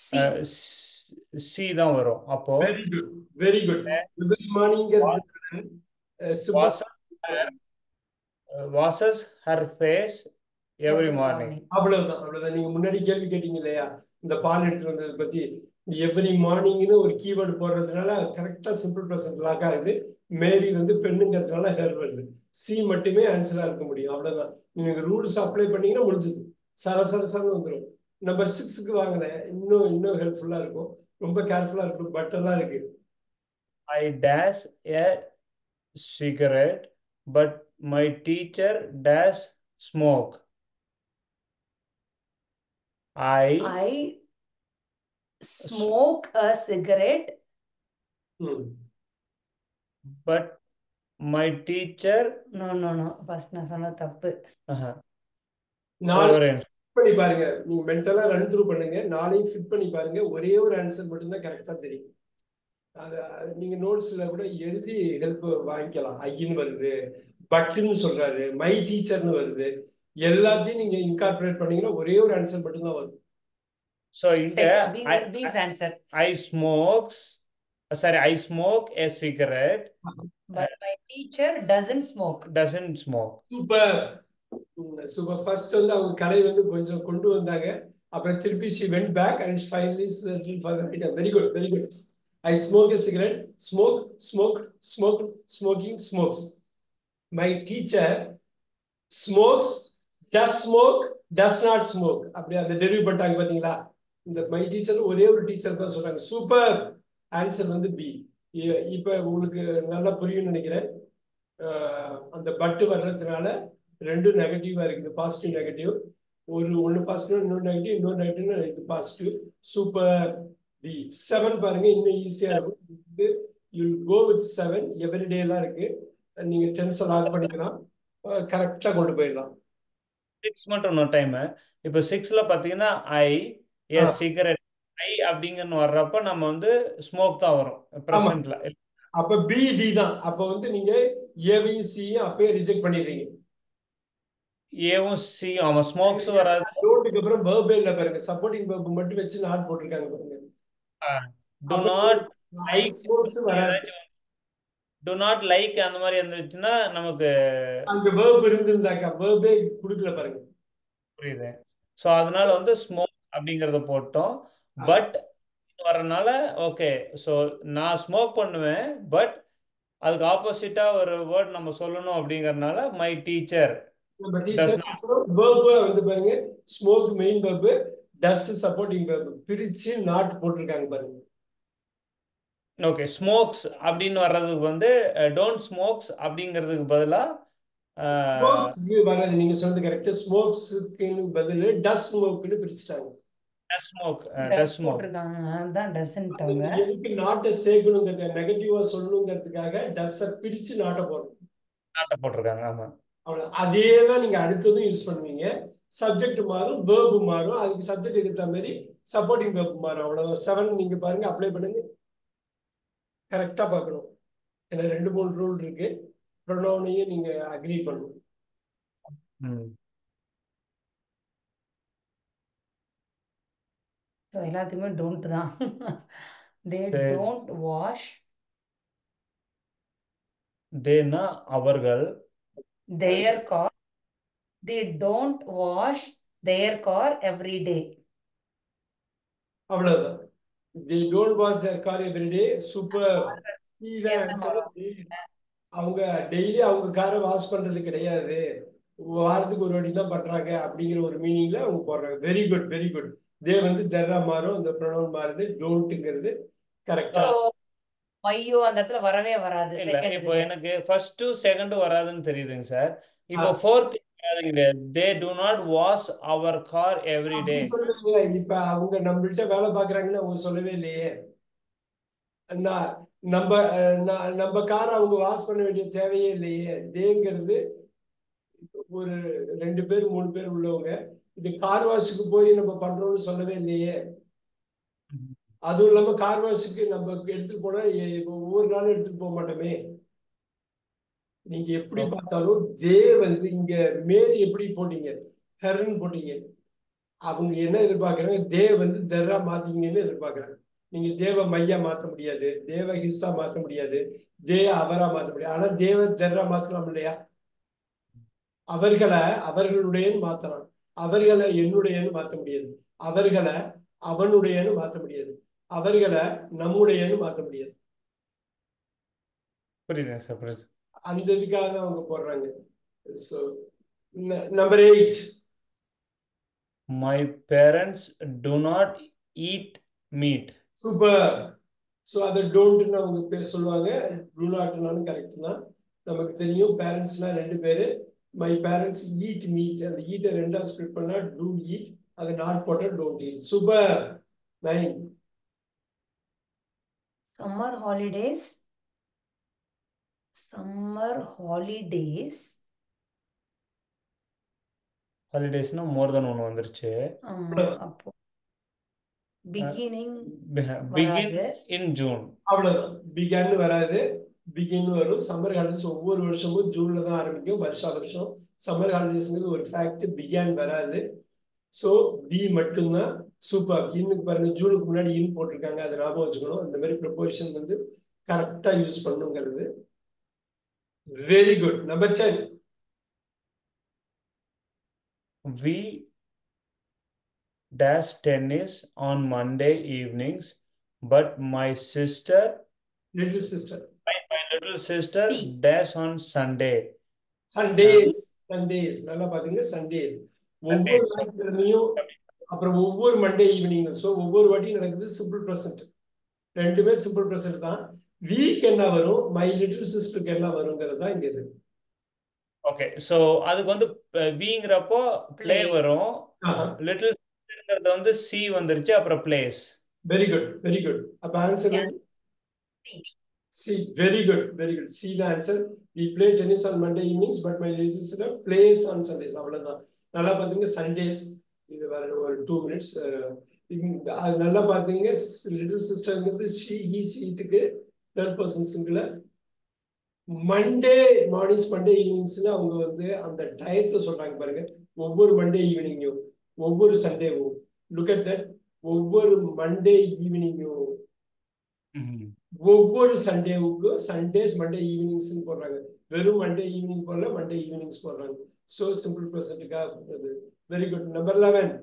சி தான் வரும். அப்போ very good, very good. Every morning washes her face every Every morning. morning. அவ்வளவுதான். நீங்க முன்னாடி கேள்வி கேட்டீங்க இல்லையா, இந்த பால் எடுத்துட்டு வந்ததை பத்தி. எவ்ரி மார்னிங்னு ஒரு கீவேர்டு போடுறதுனால கரெக்டா சிம்பிள் ப்ரெசன்ட் லாக் ஆகுது. மேரி வந்து பெண்ணுங்கிறதுனால ஹெர் வருது. சி மட்டுமே ஆன்சரா இருக்க முடியும். அவ்வளவுதான். நீங்க ரூல்ஸ் அப்ளை பண்ணீங்கன்னா முடிஞ்சது. சரசரசன்னு வந்துடும். நம்பர் 6க்கு வாங்கினேன். இன்னும் ஹெல்ப்ஃபுல்லா இருக்கும். ரொம்ப கேர்ஃபுல்லா இருக்கும். பட் எல்லாம் இருக்கு. I dash a cigarette, but my teacher dash smoke. I smoke a cigarette, but my teacher. no. First நான் சொன்னது தப்பு. நாலு பண்ணி பாருங்க. நீங்க மென்டலா ரன் த்ரூ பண்ணுங்க. நாளையும் ஃபிட் பண்ணி பாருங்க. ஒரே ஒரு ஆன்சர் மட்டும் தான் கரெக்டா தெரியும். அது நீங்க நோட்ஸ்ல கூட எழுதி ஹெல்ப் வாங்கிக்கலாம். ஐன்னு வருது, பட்னு சொல்றாரு, மை டீச்சர்னு வருது. எல்லாத்தையும் நீங்க இன்கார்பரேட் பண்ணீங்கன்னா ஒரே ஒரு ஆன்சர் மட்டும் தான் வரும். So இங்க B's answer. I smoke a cigarette, but my teacher doesn't smoke. Super. First வந்து அவங்க கலை வந்து கொஞ்சம் கொண்டு வந்தாங்க. அப்புறம் திருப்பி she went back and finally settled for the item. Very good. I smoke a cigarette. Smoking, smokes. My teacher smokes, does smoke, does not smoke. அப்படி அந்த டெரிவ் பண்ணிட்டாங்க பாத்தீங்களா? இந்த மை டீச்சர் ஒரே ஒரு டீச்சர் தான் சொல்றாங்க. சூப்பர். ஆன்சர் வந்து பி. இப்ப உங்களுக்கு நல்லா புரியும்னு நினைக்கிறேன். அந்த பட்டு வர்றதுனால ரெண்டு நெகட்டிவா இருக்குது. Positive negative. ஒன்னு பாசிட்டிவ், இன்னொரு நெகட்டிவ், இது பாசிட்டிவ். சூப்பர். தி 7 பாருங்க, இன்னும் ஈஸியா இருக்கும். You go with 7. எவ்ரிடே எல்லாம் இருக்கு. நீங்க டென்ஸ் லாக் பண்ணிக்கலாம். கரெக்டா கொண்டு போயிடலாம். 6 மட்டும் நோ டைம். இப்போ 6ல பாத்தீங்கன்னா ஐ எஸ் சிகரெட் ஐ அப்படிங்கன்னு வர்றப்ப நம்ம வந்து ஸ்மோக் தான் வரும் பிரசன்ட்ல. அப்ப பி டி தான். அப்ப வந்து நீங்க ஏவையும் சியும் அப்பயே ரிஜெக்ட் பண்ணிடுறீங்க. ஏவும் சி ஆமா ஸ்மோக்ஸ் வராது. டோன்ட்க்கு அப்புறம் வெர்பே இல்ல பாருங்க. சப்போர்ட்டிங் வெர்ப் மட்டும் வச்சு நாட் போட்டுருக்காங்க பாருங்க. டு நாட் லைக் ஸ்மோக்ஸ் வராது. டு நாட் லைக் அந்த மாதிரி இருந்துச்சுன்னா நமக்கு அங்க வெர்ப் இருந்திருந்தாக்கா வெர்பே கொடுக்கல பாருங்க. புரியுது. ஸோ அதனால வந்து ஸ்மோக் அப்படிங்கறத போட்டோம். பட் வரனால ஓகே. ஸோ நான் ஸ்மோக் பண்ணுவேன், பட் அதுக்கு ஆப்போசிட்டா ஒரு வேர்ட் நம்ம சொல்லணும் அப்படிங்கறதுனால மை டீச்சர் வந்து பாருங்க. Smoke main verb, does supporting verb பிரிச்சு நாட் போட்டிருக்காங்க பாருங்க. ஓகே. ஸ்மோக்ஸ் அப்படின்னு வர்றதுக்கு வந்து டோன்ட் ஸ்மோக்ஸ் அப்படிங்கிறதுக்கு பதிலா வராது. நீங்க சொல்றது கரெக்ட். ஸ்மோக்ஸ்க்கு பதில் டஸ் ஸ்மோக்னு பிரிச்சுட்டாங்க. எதுக்கு நாட்டை சேர்க்கணுங்கிறத நெகட்டிவா சொல்லணுங்கிறதுக்காக டஸ்ஸ பிரிச்சு நாட்டை போட்டிருக்காங்க. ஆமா, அவ்வளவு. அதே தான் நீங்க அடுத்ததும் யூஸ் பண்ணுவீங்க. சப்ஜெக்ட் மாறும், வெர்ப் மாறும். அதுக்கு சப்ஜெக்ட் இருக்கிற மாதிரி சப்போர்ட்டிங் வெர்ப் மாறும். அவ்வளவுதான். 7 நீங்க பாருங்க, அப்ளை பண்ணுங்க. கரெக்டா பார்க்கணும். ஏன்னா 2-3 ரூல் இருக்கு. ப்ரொனவுனையும் நீங்க அக்ரி பண்ணணும். எல்லாத்துக்குமே டோன்ட் தான். they don't wash. தேனா அவர்கள். their car. they don't wash their car every day. அவ்வளவுதான். they don't wash their car every day. Super. அவங்க டெய்லி அவங்க காரை வாஷ் பண்றது கிடையாது, வாரத்துக்கு ஒரு வாட்டி தான் பண்றாங்க அப்படிங்கிற ஒரு மீனிங்ல அவங்க போடுறாங்க. Very good. தே வந்து தெர்ரா மாறும், அந்த ப்ரொனவுன் மாறுது. டோன்ட்ங்கிறது கரெக்டா. ஐயோ அந்த இடத்துல வரவே வராது. இப்போ எனக்கு ஃபர்ஸ்ட் செகண்ட் வராதுன்னு தெரியுதுங்க சார். இப்போ ஃபோர்த் வராதுங்க. they do not wash our car every day. சொல்லுங்க. இப்ப அவங்க நம்மள்ட்ட வேலை பாக்குறாங்கன்னு அவங்க சொல்லவே இல்லையே. நம்ம காரை அவங்க வாஷ் பண்ண வேண்டிய தேவையே இல்லையே. தேங்கிறது ஒரு 2 பேர் 3 பேர் உள்ளவங்க. இது கார் வாஷுக்கு போய் நம்ம பண்றோம்னு சொல்லவே இல்லையே. அதுவும் இல்லாம கார் வாஷுக்கு நம்ம எடுத்துட்டு போனா ஒவ்வொரு நாளும் எடுத்துட்டு போக மாட்டோமே. நீங்க எப்படி பார்த்தாலும் தே வந்து இங்க மேரி எப்படி போட்டீங்க, ஹெர்ன்னு போட்டீங்க. அவங்க என்ன எதிர்பார்க்கறாங்க, தே வந்து தெர்ரா மாத்தீங்கன்னு எதிர்பார்க்கறாங்க. நீங்க தேவ மையா மாத்த முடியாது, தேவ ஹிஸ்ஸா மாத்த முடியாது, தே அவரா மாத்த முடியாது. ஆனா தேவ தெர்ரா மாத்தலாம் இல்லையா? அவர்களை அவர்களுடையன்னு மாத்தலாம். அவர்களை என்னுடையன்னு மாத்த முடியாது. அவர்களை அவனுடையன்னு மாத்த முடியாது. அவர்களை நம்முடையன்னு மாத்த முடியாது. புரியுதுங்க சார், புரியுது. அந்த இதுக்காக தான் அவங்க போடுறாங்க. So number 8. My parents do not eat meat. Super. So அதை டோன்ட்னு அவங்க சொல்லுவாங்க. டூ நாட்னாலும் கரெக்ட் தான். நமக்கு தெரியும் பேரண்ட்ஸ்லாம் 2 பேரு. My parents eat meat. அந்த ஈட்டை 2ஆ ஸ்பிளிட் பண்ணா டூ ஈட். அதை நாட் போட்டா don't eat. Super. 9. Summer holidays. Summer holidays. ஹாலிடேஸ்னா மோர் தென் ஒன்று வந்துருச்சு. ஆமா, அப்போ beginning பிகின் வராது. In June. அவ்வளவுதான். பிகான்னு வராது, பிகின் வரும். சம்மர் ஹாலிடேஸ் ஒவ்வொரு வருஷமும் ஜூன்ல தான் ஆரம்பிக்கும். வருஷம் சம்மர் ஹாலிடேஸ்ங்கிறது ஒரு ஃபேக்ட். பிகான் வராது. ஸோ பி மட்டும்தான். சூப்பர். இன்னுக்கு பாருங்க, ஜூனுக்கு முன்னாடி இன் போட்டிருக்காங்க. அதை ஞாபகம் வச்சுக்கணும். இந்த மாதிரி ப்ரொபோசிஷன் வந்து கரெக்டா யூஸ் பண்ணுங்கிறது. Very good. Number 10. We dash tennis on Monday evenings, but my little sister little sister P. dash on Sunday. Sundays நல்லா பாத்தீங்க. சண்டேஸ் ஒவ்வொரு Sundays. ஞாயிற்றுக்கிழமையும், அப்புறம் ஒவ்வொரு மண்டே ஈவினிங். ஸோ ஒவ்வொரு வாட்டியும் நடக்குது சிம்பிள் ப்ரெசன்ட். ரெண்டுமே சிம்பிள் ப்ரெசன்ட் தான். வீக் என்ன வரும், மை லிட்டில் சிஸ்டருக்கு என்ன வருங்கிறது தான் இங்க இருக்கு. ஓகே, ஸோ அதுக்கு வந்து விங்கிறப்போ ப்ளே Play. வரும். லிட்டில் சிஸ்டர்ங்கிறது வந்து சி வந்துருச்சு, அப்புறம் plays. Very good, very good. அப்ப ஆன்சர் வந்து C. C. Very good, very good. C தான் answer. We play tennis on Monday evenings but my little sister plays on Sundays. அவ்வளவுதான். நல்லா பாத்தீங்க. சண்டேஸ் இது வர ஒரு 2 மினிட்ஸ். அது நல்லா பாத்தீங்க. லிட்டில் சிஸ்டர்ங்கிறது ஷி ஹி ஷீட்டுக்கு third person singular. Monday mornings, Monday ஈவினிங்ஸ்னு அவங்க வந்து அந்த டயத்துல சொல்றாங்க பாருங்க. ஒவ்வொரு மண்டே ஈவினிங்கும், ஒவ்வொரு சண்டேவும். Look at that. ஒவ்வொரு மண்டே ஈவினிங்கும், ஒவ்வொரு சண்டேவுக்கும் சண்டேஸ் மண்டே ஈவினிங்ஸ் போடுறாங்க. வெறும் மண்டே ஈவினிங் போடல, மண்டே ஈவினிங்ஸ் போடுறாங்க. ஸோ சிம்பிள் ப்ரெசன்ட்டுக்காக போடுறது. Very good. Number 11.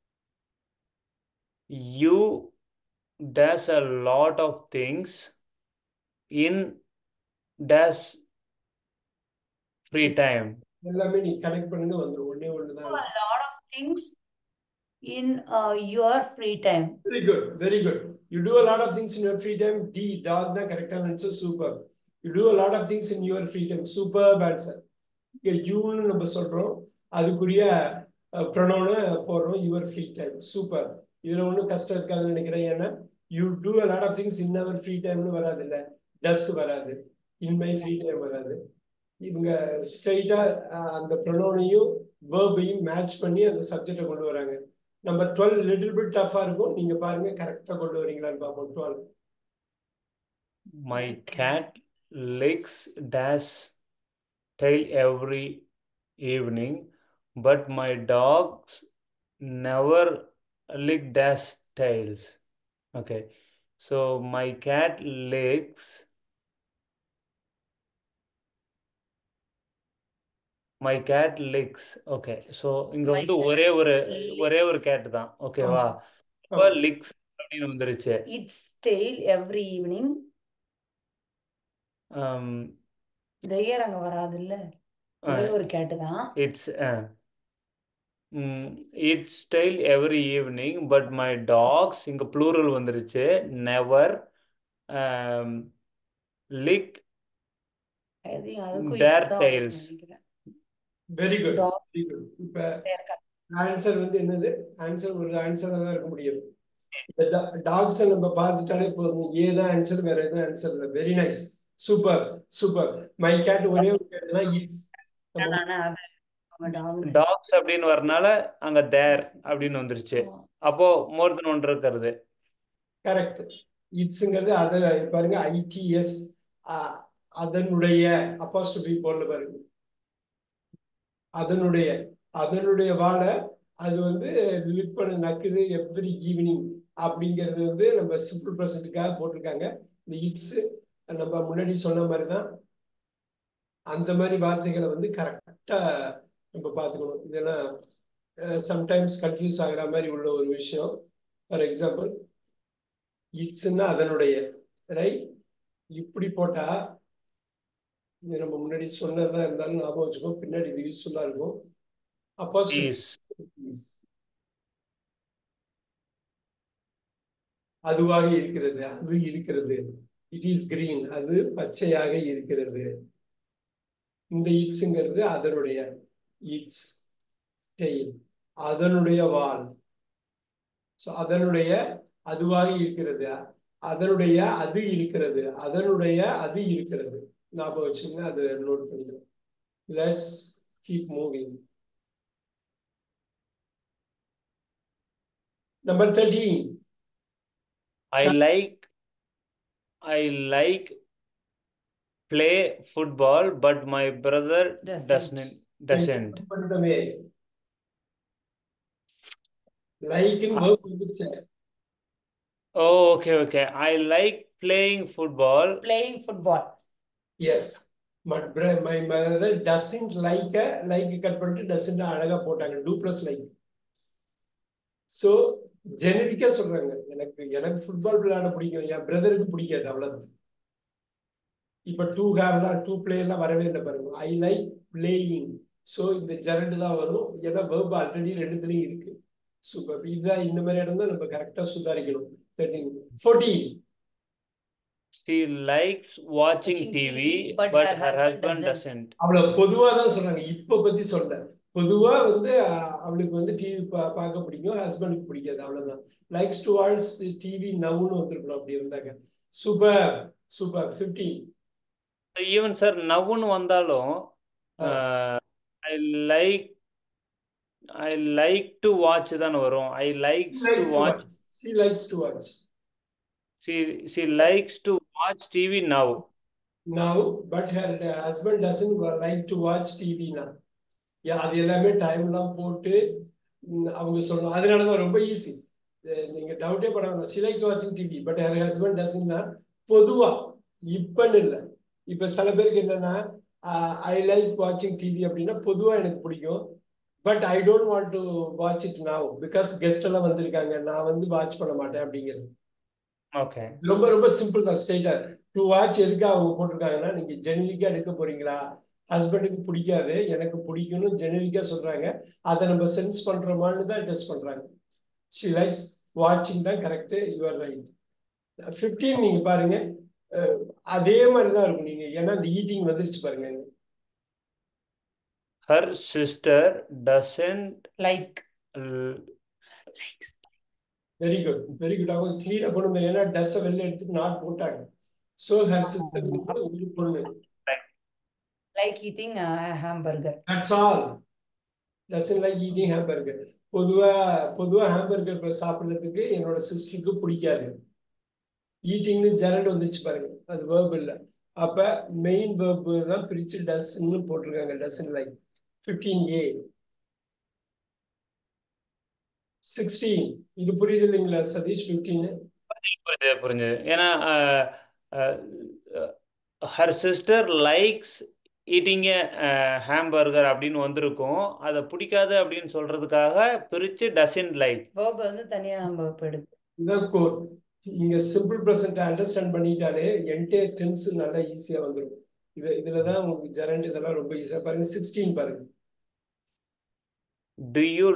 You dash a lot of things in dash free time. எல்லாமே நீ கனெக்ட் பண்ணுங்க வந்துடும். ஒன்னே ஒன்று Do தான். a lot of things in your free time. Very good, very good. You do a lot of things in your free time. D, dog தான் கரெக்டான ஆன்சர். Super. You do a lot of things in your free time. Super answer. இங்க யூன்னு நம்ம சொல்றோம், அதுக்குரிய ப்ரொனவுனை போடுறோம். Your free time. சூப்பர். இதுல ஒன்றும் கஷ்டம் இருக்காதுன்னு நினைக்கிறேன். ஏன்னா you do a lot of things in our free டைம்னு வராது. இல்ல டஸ் வராது, இன் மை ஃப்ரீ டைம் வராது. இவங்க ஸ்ட்ரைட்டா அந்த ப்ரொனவுனையும் வேர்பையும் மேட்ச் பண்ணி அந்த சப்ஜெக்டை கொண்டு வராங்க. நம்பர் 12 லிட்டில் பிட் டஃபா இருக்கும். நீங்க பாருங்க கரெக்டா கொண்டு வரீங்களான்னு பார்ப்போம். 12. My cat licks dash tail every evening, but my dogs never lick dash tails. Okay, so my cat licks okay. So இங்க My வந்து cat ஒரே ஒரு licks. கேட் தான். ஓகேவா? இப்போ லிக்ஸ் அப்படின்னு வந்துருச்சு. Its tail every evening. தேர் அங்க வராது இல்ல, ஒரே ஒரு கேட்டு தான். Its tail every evening but my dogs, இங்க ப்ளூரல் வந்துருச்சு, நெவர் லிக் அதுக்கும் தேர் it's தான் டெய்ல்ஸ். நினைக்கிறேன். Very good, Dog very good. இப்ப their cat. ஆன்சர் வந்து என்னது? ஆன்சர் ஒரு ஆன்சரா தான் இருக்க முடியும். டாக்ஸை நம்ம பார்த்துட்டாலே போதும். ஏதான் ஆன்சர், வேற எதுவும் ஆன்சர் இல்லை. Very nice. Super, super. My cat ஒரே ஒரு கேட் தான். இட்ஸ் டாக்ஸ் அப்படின்னு வரனால அங்க தேர் அப்படின்னு வந்துருச்சு. அப்போ மோர் தென் ஒன்று இருக்கிறது. கரெக்ட். இட்ஸ்ங்கிறது அதை பாருங்க, ITS அதனுடைய அப்போஸ்ட்ரோபி போடல பாருங்க. அதனுடைய வாழை அது வந்து லிக் பண்ண நக்குது எவ்ரி ஈவினிங் அப்படிங்கிறது வந்து நம்ம சிம்பிள் ப்ரெசன்ட்டுக்காக போட்டிருக்காங்க. இந்த இட்ஸ் நம்ம முன்னாடி சொன்ன மாதிரி தான். அந்த மாதிரி வார்த்தைகளை வந்து கரெக்டா நம்ம பார்த்துக்கணும். இதெல்லாம் சம்டைம்ஸ் கன்ஃபியூஸ் ஆகுற மாதிரி உள்ள ஒரு விஷயம். ஃபார் எக்ஸாம்பிள், இட்ஸ்ன்னா அதனுடைய, ரைட்? இப்படி போட்டா இது நம்ம முன்னாடி சொன்னதா இருந்தாலும் ஞாபகம் வச்சுக்கோ, பின்னாடி இது யூஸ்ஃபுல்லா இருக்கும். Is. அதுவாக இருக்கிறது, அது இருக்கிறது. இட் இஸ் கிரீன், அது பச்சையாக இருக்கிறது. இந்த இட்ஸ்ங்கிறது அதனுடைய, இட்ஸ் டெயில், அதனுடைய வால். ஸோ அதனுடைய அதுவாக இருக்கிறது, அதனுடைய அது இருக்கிறது, அதனுடைய அது இருக்கிறது. ஞாபகம் வச்சுங்க, அது நோட் பண்ணிக்கலாம். Let's keep moving. Number 13. I like play football, but my brother doesn't. பண்ணுமே லைக்னு verb வந்துருச்சு. Oh, okay. I like playing football. Yes, but my mother doesn't like cut பண்ணிட்டு doesn't அழகா போட்டாங்க, do plus like. ஸோ ஜெனரிக்கா சொல்றாங்க, எனக்கு football விளையாட பிடிக்கும், என் பிரதருக்கு பிடிக்காது, அவ்வளவுதான். இப்ப டூ பிளே எல்லாம் வரவே இல்லை பாருங்க. I like playing. ஸோ இந்த ஜெரண்ட் தான் வரும், ஏன்னா verb ஆல்ரெடி ரெண்டுத்துலயும் இருக்கு. சூப்பர். இதுதான் இந்த மாதிரி இடம் தான் நம்ம கரெக்டா சுதாரிக்கணும். 13. 14. She likes watching TV, but her husband doesn't. அவ்வளவு பொதுவா தான் சொல்றாங்க, இப்ப பத்தி சொல்ல. பொதுவா வந்து அவளுக்கு வந்து டிவி பார்க்க பிடிக்கும், ஹஸ்பண்டுக்கு பிடிக்காது, அவ்வளவுதான். லைக்ஸ் டு வாட்ச் டிவி நவுன்னு வந்திருக்கணும் அப்படி இருந்தாங்க. Super super. 15. Even sir, நவுன்னு வந்தாலும் I like to watch தான் வரும். I likes to watch. She likes to watch. She likes to watch TV now. But her husband doesn't like to watch TV now. அது எல்லாமே டைம்லாம் போட்டு அவங்க சொல்லணும். அதனாலதான் ரொம்ப ஈஸி, நீங்க டவுட்டே பட வேண்டாம். she likes watching TV but her husband doesn't. பொதுவா இப்பன்னு இல்லை. இப்ப சில பேருக்கு என்னன்னா, ஐ லைக் வாட்சிங் டிவி அப்படின்னா பொதுவா எனக்கு பிடிக்கும், but I don't want to watch it now because guest எல்லாம் வந்திருக்காங்க, நான் வந்து வாட்ச் பண்ண மாட்டேன் அப்படிங்கிறது. ஓகே, ரொம்ப ரொம்ப சிம்பிள் தான், ஸ்ட்ரெயிட்டா. டு வாட்ச் எதுக்காக அவங்க போட்டிருக்காங்கன்னா, நீங்க ஜெனரிக்கா எடுக்க போறீங்களா, ஹஸ்பண்டுக்கு பிடிக்காது எனக்கு பிடிக்கும்னு ஜெனரிக்கா சொல்றாங்க, அதை நம்ம சென்ஸ் பண்றோமான்னு தான் டெஸ்ட் பண்றாங்க. she likes watching தான் கரெக்ட், you are right. 15 நீங்க பாருங்க, அதே மாதிரி தான் இருக்கும் நீங்க, ஏன்னா இந்த ஈட்டிங் வந்துருச்சு பாருங்க. her sister doesn't like. Very good very good. அவங்க கிளியரா கொண்டு வந்தாங்க, ஏன்னா டஸ் வெளில எடுத்துட்டு நாட் போட்டாங்க. சோ her sister ஒரு பொண்ணு like eating a hamburger. that's all. doesn't like eating hamburger. பொதுவா ஹாம்பர்கர் சாப்பிடுறதுக்கு என்னோட சிஸ்டருக்கு பிடிக்காது. ஈட்டிங்னு ஜெரண்ட் வந்துச்சு பாருங்க, அது verb இல்ல. அப்ப மெயின் verb தான் பிரிச்சு டஸ்ன்னு போட்டிருக்காங்க, doesn't like. 15A. 16. இது புரியுது இல்லைங்களா சதீஷ்? 15. புரிஞ்சது. ஏன்னா her sister likes eating a hamburger அப்படின்னு வந்திருக்கும், அதை பிடிக்காது அப்படின்னு சொல்றதுக்காக பிரிச்சு doesn't like. verb வந்து தனியா நம்ம எடுத்து இதான் கோர். நீங்க சிம்பிள் பிரசன்ட் அண்டர்ஸ்டாண்ட் பண்ணிட்டாலே என்டையர் டென்ஸ் நல்லா ஈஸியா வந்துடும். இதுலதான் உங்களுக்கு ஜெரண்ட் இதெல்லாம் ரொம்ப ஈஸியா. பாருங்க 16 பாருங்க. Do you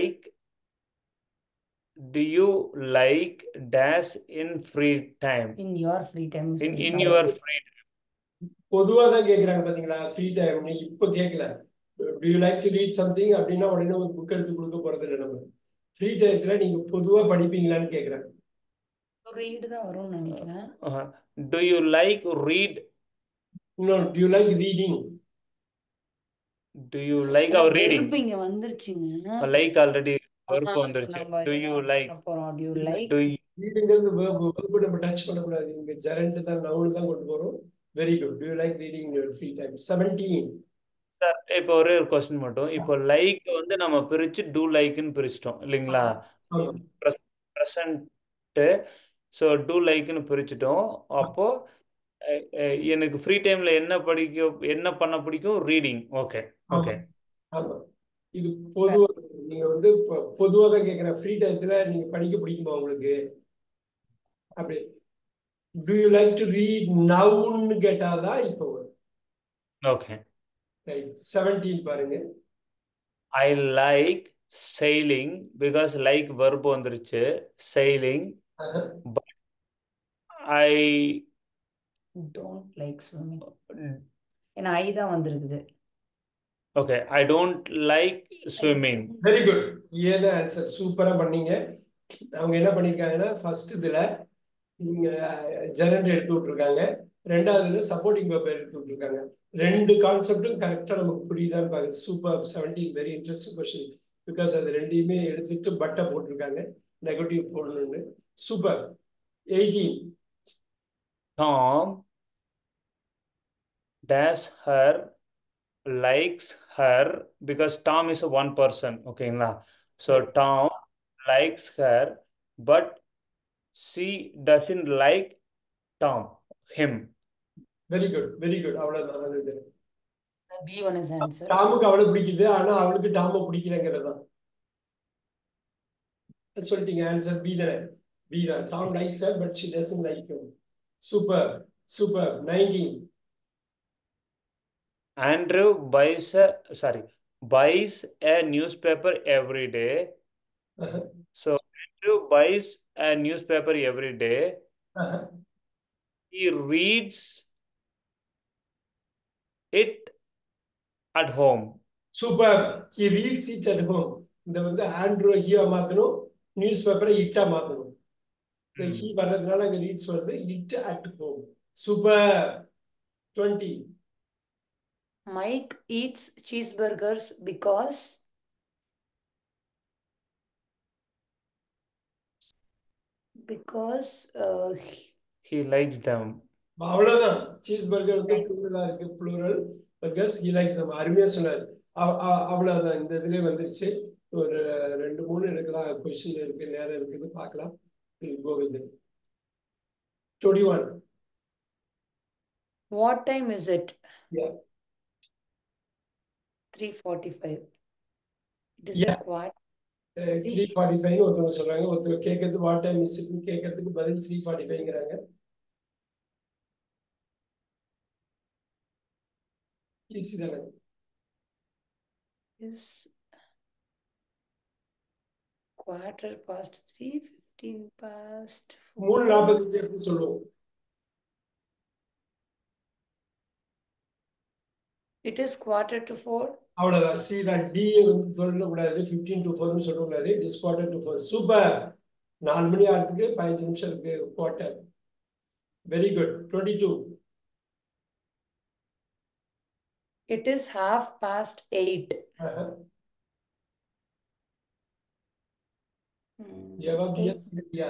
like dash in free time? in your free time. In your free time. பொதுவா தான் கேக்குறாங்க பாத்தீங்களா, ஃப்ரீ டைம். இப்ப கேட்கல do you like to read something அப்படின்னா உடனே ஒரு புக் எடுத்து கொடுக்க போறது இல்லை. நம்ம ஃப்ரீ டைத்துல நீங்க பொதுவா படிப்பீங்களான்னு கேக்குறாங்க. read தான் வரும்னு நினைக்கிறேன். Do you like read? No, do you like reading? Do you like our reading? இங்க வந்துருச்சுங்க. Like already verb வந்துருச்சு. Do you like? அப்புறம் do you like? Do you readங்கிறது verb நம்ம டச் பண்ண கூடாது. இங்க ஜெரண்ட் தான் நவுன் தான் கொண்டு போறோம். Very good. Do you like reading in your free time? 17. Sir இப்போ ஒரே ஒரு क्वेश्चन மட்டும். இப்போ லைக் வந்து நம்ம பிரிச்சு do likeன்னு பிரிச்சிட்டோம் இல்லைங்களா? பிரசன்ட். ஸோ do likeன்னு பிரிச்சிட்டோம். அப்போ எனக்கு ஃப்ரீ டைம்ல என்ன பண்ண பிடிக்கும்? ரீடிங். ஓகே. ஆமா. இது பொதுவா நீங்க வந்து பொதுவா தான் கேட்கிறேன். ஃப்ரீ டைத்துல நீங்க படிக்க பிடிக்குமா உங்களுக்கு? அப்படி do you like to read நவுன்னு கேட்டாதான் இப்போ வரும். ஓகே. ரைட் 17 பாருங்க. ஐ லைக் sailing because லைக் verb வந்துருச்சு sailing. But I don't like swimming. ஏன்னா ஐ தான் வந்திருக்குது. okay, I don't like swimming. Very good. ஏதா ஆன்சர் சூப்பரா பண்ணீங்க. அவங்க என்ன பண்ணிருக்காங்கன்னா ஃபர்ஸ்ட் இதுல ஜெனரேட் எடுத்து விட்டுருக்காங்க, ரெண்டாவதுல சப்போர்ட்டிங் வெர்ப் எடுத்து விட்டுருக்காங்க. ரெண்டு கான்செப்டும் கரெக்டா நமக்கு புரியுதான்னு பாருங்க. Super. 17 very interesting question. Because அது ரெண்டையுமே எடுத்துட்டு பட்டை போட்டிருக்காங்க, நெகட்டிவ் போடணும்னு. Super. 18. Tom dash her likes her because Tom is a one person. ஓகேங்களா? So Tom likes her but she doesn't like Tom, him. Very good very good. அவ்வளவுதான். அது B1 is answer. டாமுக்கு அவளை பிடிக்குது, ஆனா அவளுக்கு டாம பிடிக்கலங்கிறது தான் சொல்லிட்டீங்க. ஆன்சர் பி தானே? பி தான். Tom likes her but she doesn't like him. Super super. 19. Andrew buys a newspaper every day. So Andrew buys a newspaper every day. He reads it at home. Super. He reads it at home. இந்த வந்து Andrew ஹியா மாத்தணும், news பேப்பரை இட்டா மாத்தணும். இந்த he வர்றதுனால அங்க reads வருது. It at home. Super. 20. Mike eats cheeseburgers because He likes them. அவ்வளவுதான். சீஸ் பர்கர் வந்து ப்ளூரலா இருக்கு. ப்ளூரல் பர்கர்ஸ் ஹி லைக்ஸ் நம்ம அருமையா சொன்னார். அவ்வளவுதான். இந்த இதுலயே வந்துருச்சு. ஒரு 2-3 எடுக்கலாம். கொஸ்டின் இருக்கு, நேரம் இருக்குது, பார்க்கலாம். Go with it. 21. what time is it? Yeah. 3:45. It is Yeah. a quart. 3:45 ஒருத்தவங்க சொல்றாங்க. ஒருத்தர் கேட்கறது வாட் டைம் இஸ் இட்னு கேட்கறதுக்கு பதில் 3:45ங்கிறாங்க. ஈஸி தானே? Is 3:15, 15 past 4. 3:45 எப்படி சொல்லுவோம்? It is 3:45. அவ்வளவுதான். சி தான். டி வந்து சொல்லக்கூடாது. 15 to 4 சொல்லக்கூடாது. It is 4:45. சூப்பர். 4 மணி ஆகிறதுக்கு 15 நிமிஷம் இருக்கு. Quarter. Very good. 22. It is 8:30. Eva PS இல்லையா?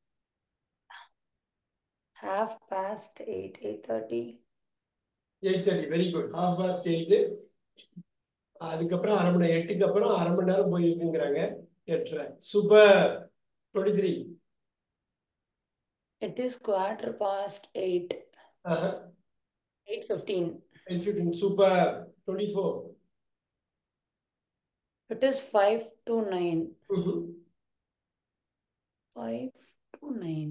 8:30. 8:30. 8:30. Very good. 8:30. அதுக்கப்புறம் 1/2 மணி நேரம், 8க்கு அப்புறம் 1/2 மணி நேரம் போயிருக்குங்கிறாங்க. 8:30. Super. 23. It is 8:15. 8:15. 8:15. Super. 24. It is 5 to 9. 5 to 9.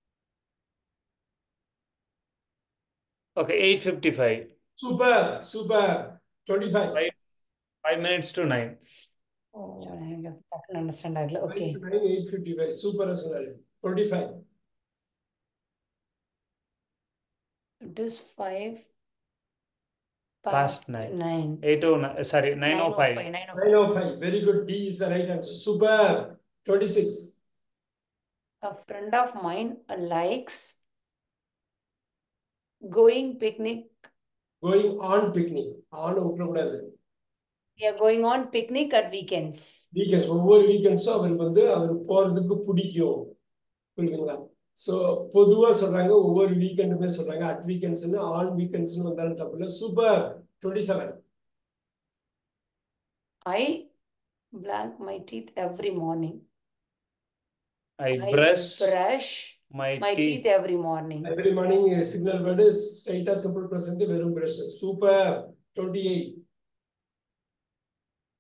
Okay, 8:55. Super super. 25. 5 minutes to 9. Oh, I can understand that. Okay. 8:55. சூப்பரா சொன்னாரு. 25. It is 5 Past 9. 9. 9:05. 9:05. Very good. D is the right answer. Super. 26. A friend of mine likes going picnic. Going on picnic. On விட்டுறக்கூடாது. We are going on picnic at weekends. Weekends. ஒவ்வொரு வீக்கெண்ட்ஸும் அவருக்கு வந்து அவருக்கு போறதுக்கு பிடிக்கும். புரியுதுங்களா? ஸோ பொதுவா சொல்றாங்க, ஒவ்வொரு வீக்கெண்டுமே சொல்றாங்க. அட் வீக்கெண்ட்ஸ்னு ஆன் வீக்கெண்ட்ஸ்னு வந்தாலும் தப்பு இல்லை. Super. 27. I blank my teeth every morning. I brush my teeth every morning. Every morning signal word is straight or simple present வெறும் brush. Super. 28.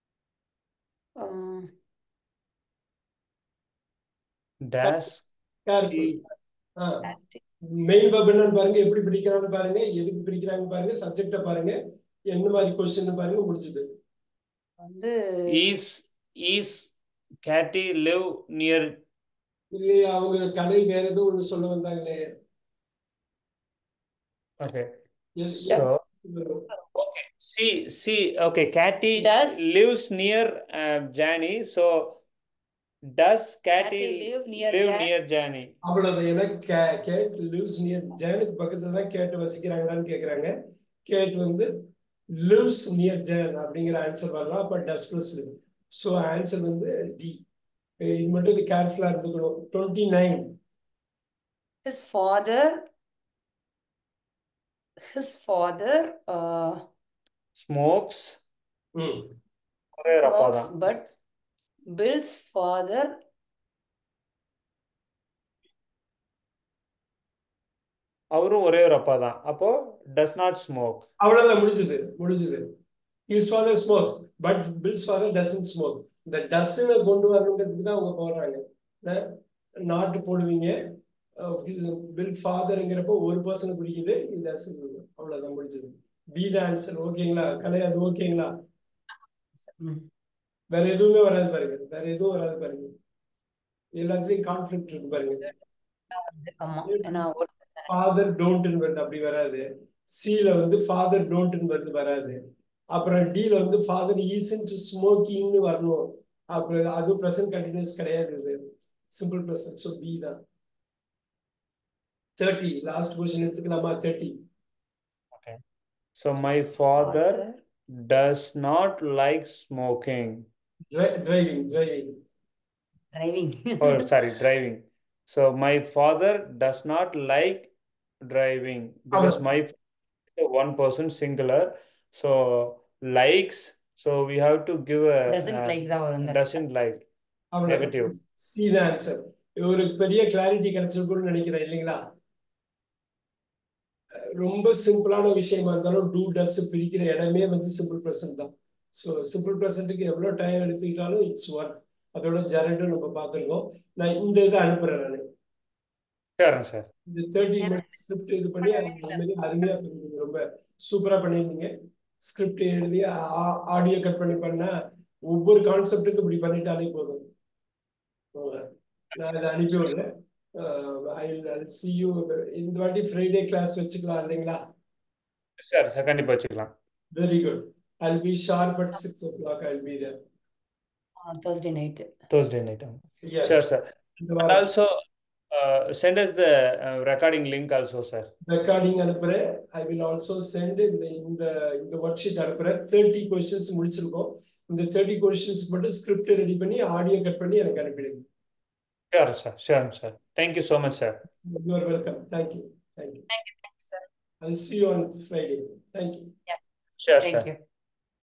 Um, Dash careful. Cathy. Main verb என்னன்னு பாருங்க, எப்படி பிரிக்கிறான்னு பாருங்க, எதுக்கு பிரிக்கிறாங்க பாருங்க, சப்ஜெக்ட பாருங்க, என்ன மாதிரி கொஸ்டின் பாருங்க, முடிச்சுது. வந்து is Cathy live near? இல்லையா, அவங்க கடை வேற ஏதோ ஒண்ணு சொல்ல வந்தாங்களே. Okay. எது- So வரும். okay, okay, Cathy Does lives near Jani. So does Cathy Cathy live near live Jan? near Jani? அவ்வளவு. ஏன்னா கேட் லிவ்ஸ் நியர் ஜேனுக்கு பக்கத்துல தான் கேட் வசிக்கிறாங்களான்னு கேக்குறாங்க. கேட் வந்து லிவ்ஸ் நியர் ஜேன் அப்படிங்கிற ஆன்சர் வரலாம். அப்ப does plus live. So answer வந்து டி. இது மட்டும் இது கேர்ஃபுல்லா இருந்துக்கணும். 29. His father Smokes. ம் ஒரே ஒரு அப்பா smokes, தான். but Bill's father அவரும் ஒரே ஒரு அப்பா தான். அப்போ does not smoke. அவ்வளவுதான், முடிஞ்சது. His father smokes, but Bill's father doesn't smoke. இந்த டஸ்ன்னு கொண்டு வரணுன்றதுக்கு தான் அவங்க போடுறாங்க. நாட்டு போடுவீங்க. பில் ஃபாதருங்கிறப்போ ஒரு பர்சன் பிடிக்குது, இது டஸ்ன்னு இருக்கும். அவ்வளவுதான், முடிஞ்சது. B the answer. ஓகேங்களா கலை? அது ஓகேங்களா? வேற எதுவுமே வராது பாருங்க, வேற எதுவும் வராது பாருங்க. எல்லாத்துலயும் கான்ஃபிளிக்ட் இருக்கு பாருங்க. ஆமா, ஏன்னா ஃபாதர் டோன்ட்னு வருது, அப்படி வராது. சில வந்து ஃபாதர் டோன்ட்னு வருது, வராது. அப்புறம் டில வந்து ஃபாதர் ஈஸ்ன்ட் ஸ்மோக்கிங்னு வரணும். அப்புறம் அது பிரசன்ட் கண்டினியூஸ் கிடையாது, இது சிம்பிள் பிரசன்ட். ஸோ பி தான். 30 லாஸ்ட் கொஸ்டின் எடுத்துக்கலாமா? 30. Okay. So my father does not like smoking. Driving. driving. Oh, sorry, driving. So my father does not like driving because my father is one person singular. So likes. So we have to give a Doesn't like தான் வரும். doesn't like negative. C the answer. ஒரு பெரிய clarity கிடைச்சிருக்கும்னு நினைக்கிறேன், இல்லைங்களா? ரொம்ப சிம்பிளான விஷயமா இருந்தாலும் டூ டஸ் பிரிக்கிற இடமே வந்து சிம்பிள் பிரசன்ட் தான். ஸோ சிம்பிள் பிரசன்ட்டுக்கு எவ்வளவு டைம் எடுத்துக்கிட்டாலும் இட்ஸ் ஒர்க். அதோட ஜெரண்டும் நம்ம பார்த்துருக்கோம். நான் இந்த இதை அனுப்புறேன். நான் சரிங்க சார். இந்த 30 ஸ்கிரிப்ட் இது பண்ணி அருமையா பண்ணிருந்தீங்க. ரொம்ப சூப்பரா பண்ணியிருந்தீங்க. ஸ்கிரிப்ட் எழுதி ஆடியோ கட் பண்ணா ஒவ்வொரு கான்செப்டுக்கும் இப்படி பண்ணிட்டாலே போதும். நான் இதை அனுப்பி விடுறேன். see you. இந்த வாட்டி ஃப்ரைடே கிளாஸ் வச்சுக்கலாம் இல்லைங்களா? சார் கண்டிப்பா வச்சுக்கலாம். Very good. I'll be sharp at 6 o'clock. I'll be there. Thursday night. Yes. Sure, sir. And also send us the recording link also, sir. Recording அனுப்புறேன். I will also send இந்த worksheet அனுப்புறேன். 30 questions முடிச்சிருக்கோம். இந்த 30 questions மட்டும் script ready பண்ணி audio cut பண்ணி எனக்கு அனுப்பிடுங்க. Sure, sir. Thank you so much, sir. You are welcome. Thank you, Thank you, sir. I'll see you on Friday. Thank you. Yeah. Sure, Thank sir. you.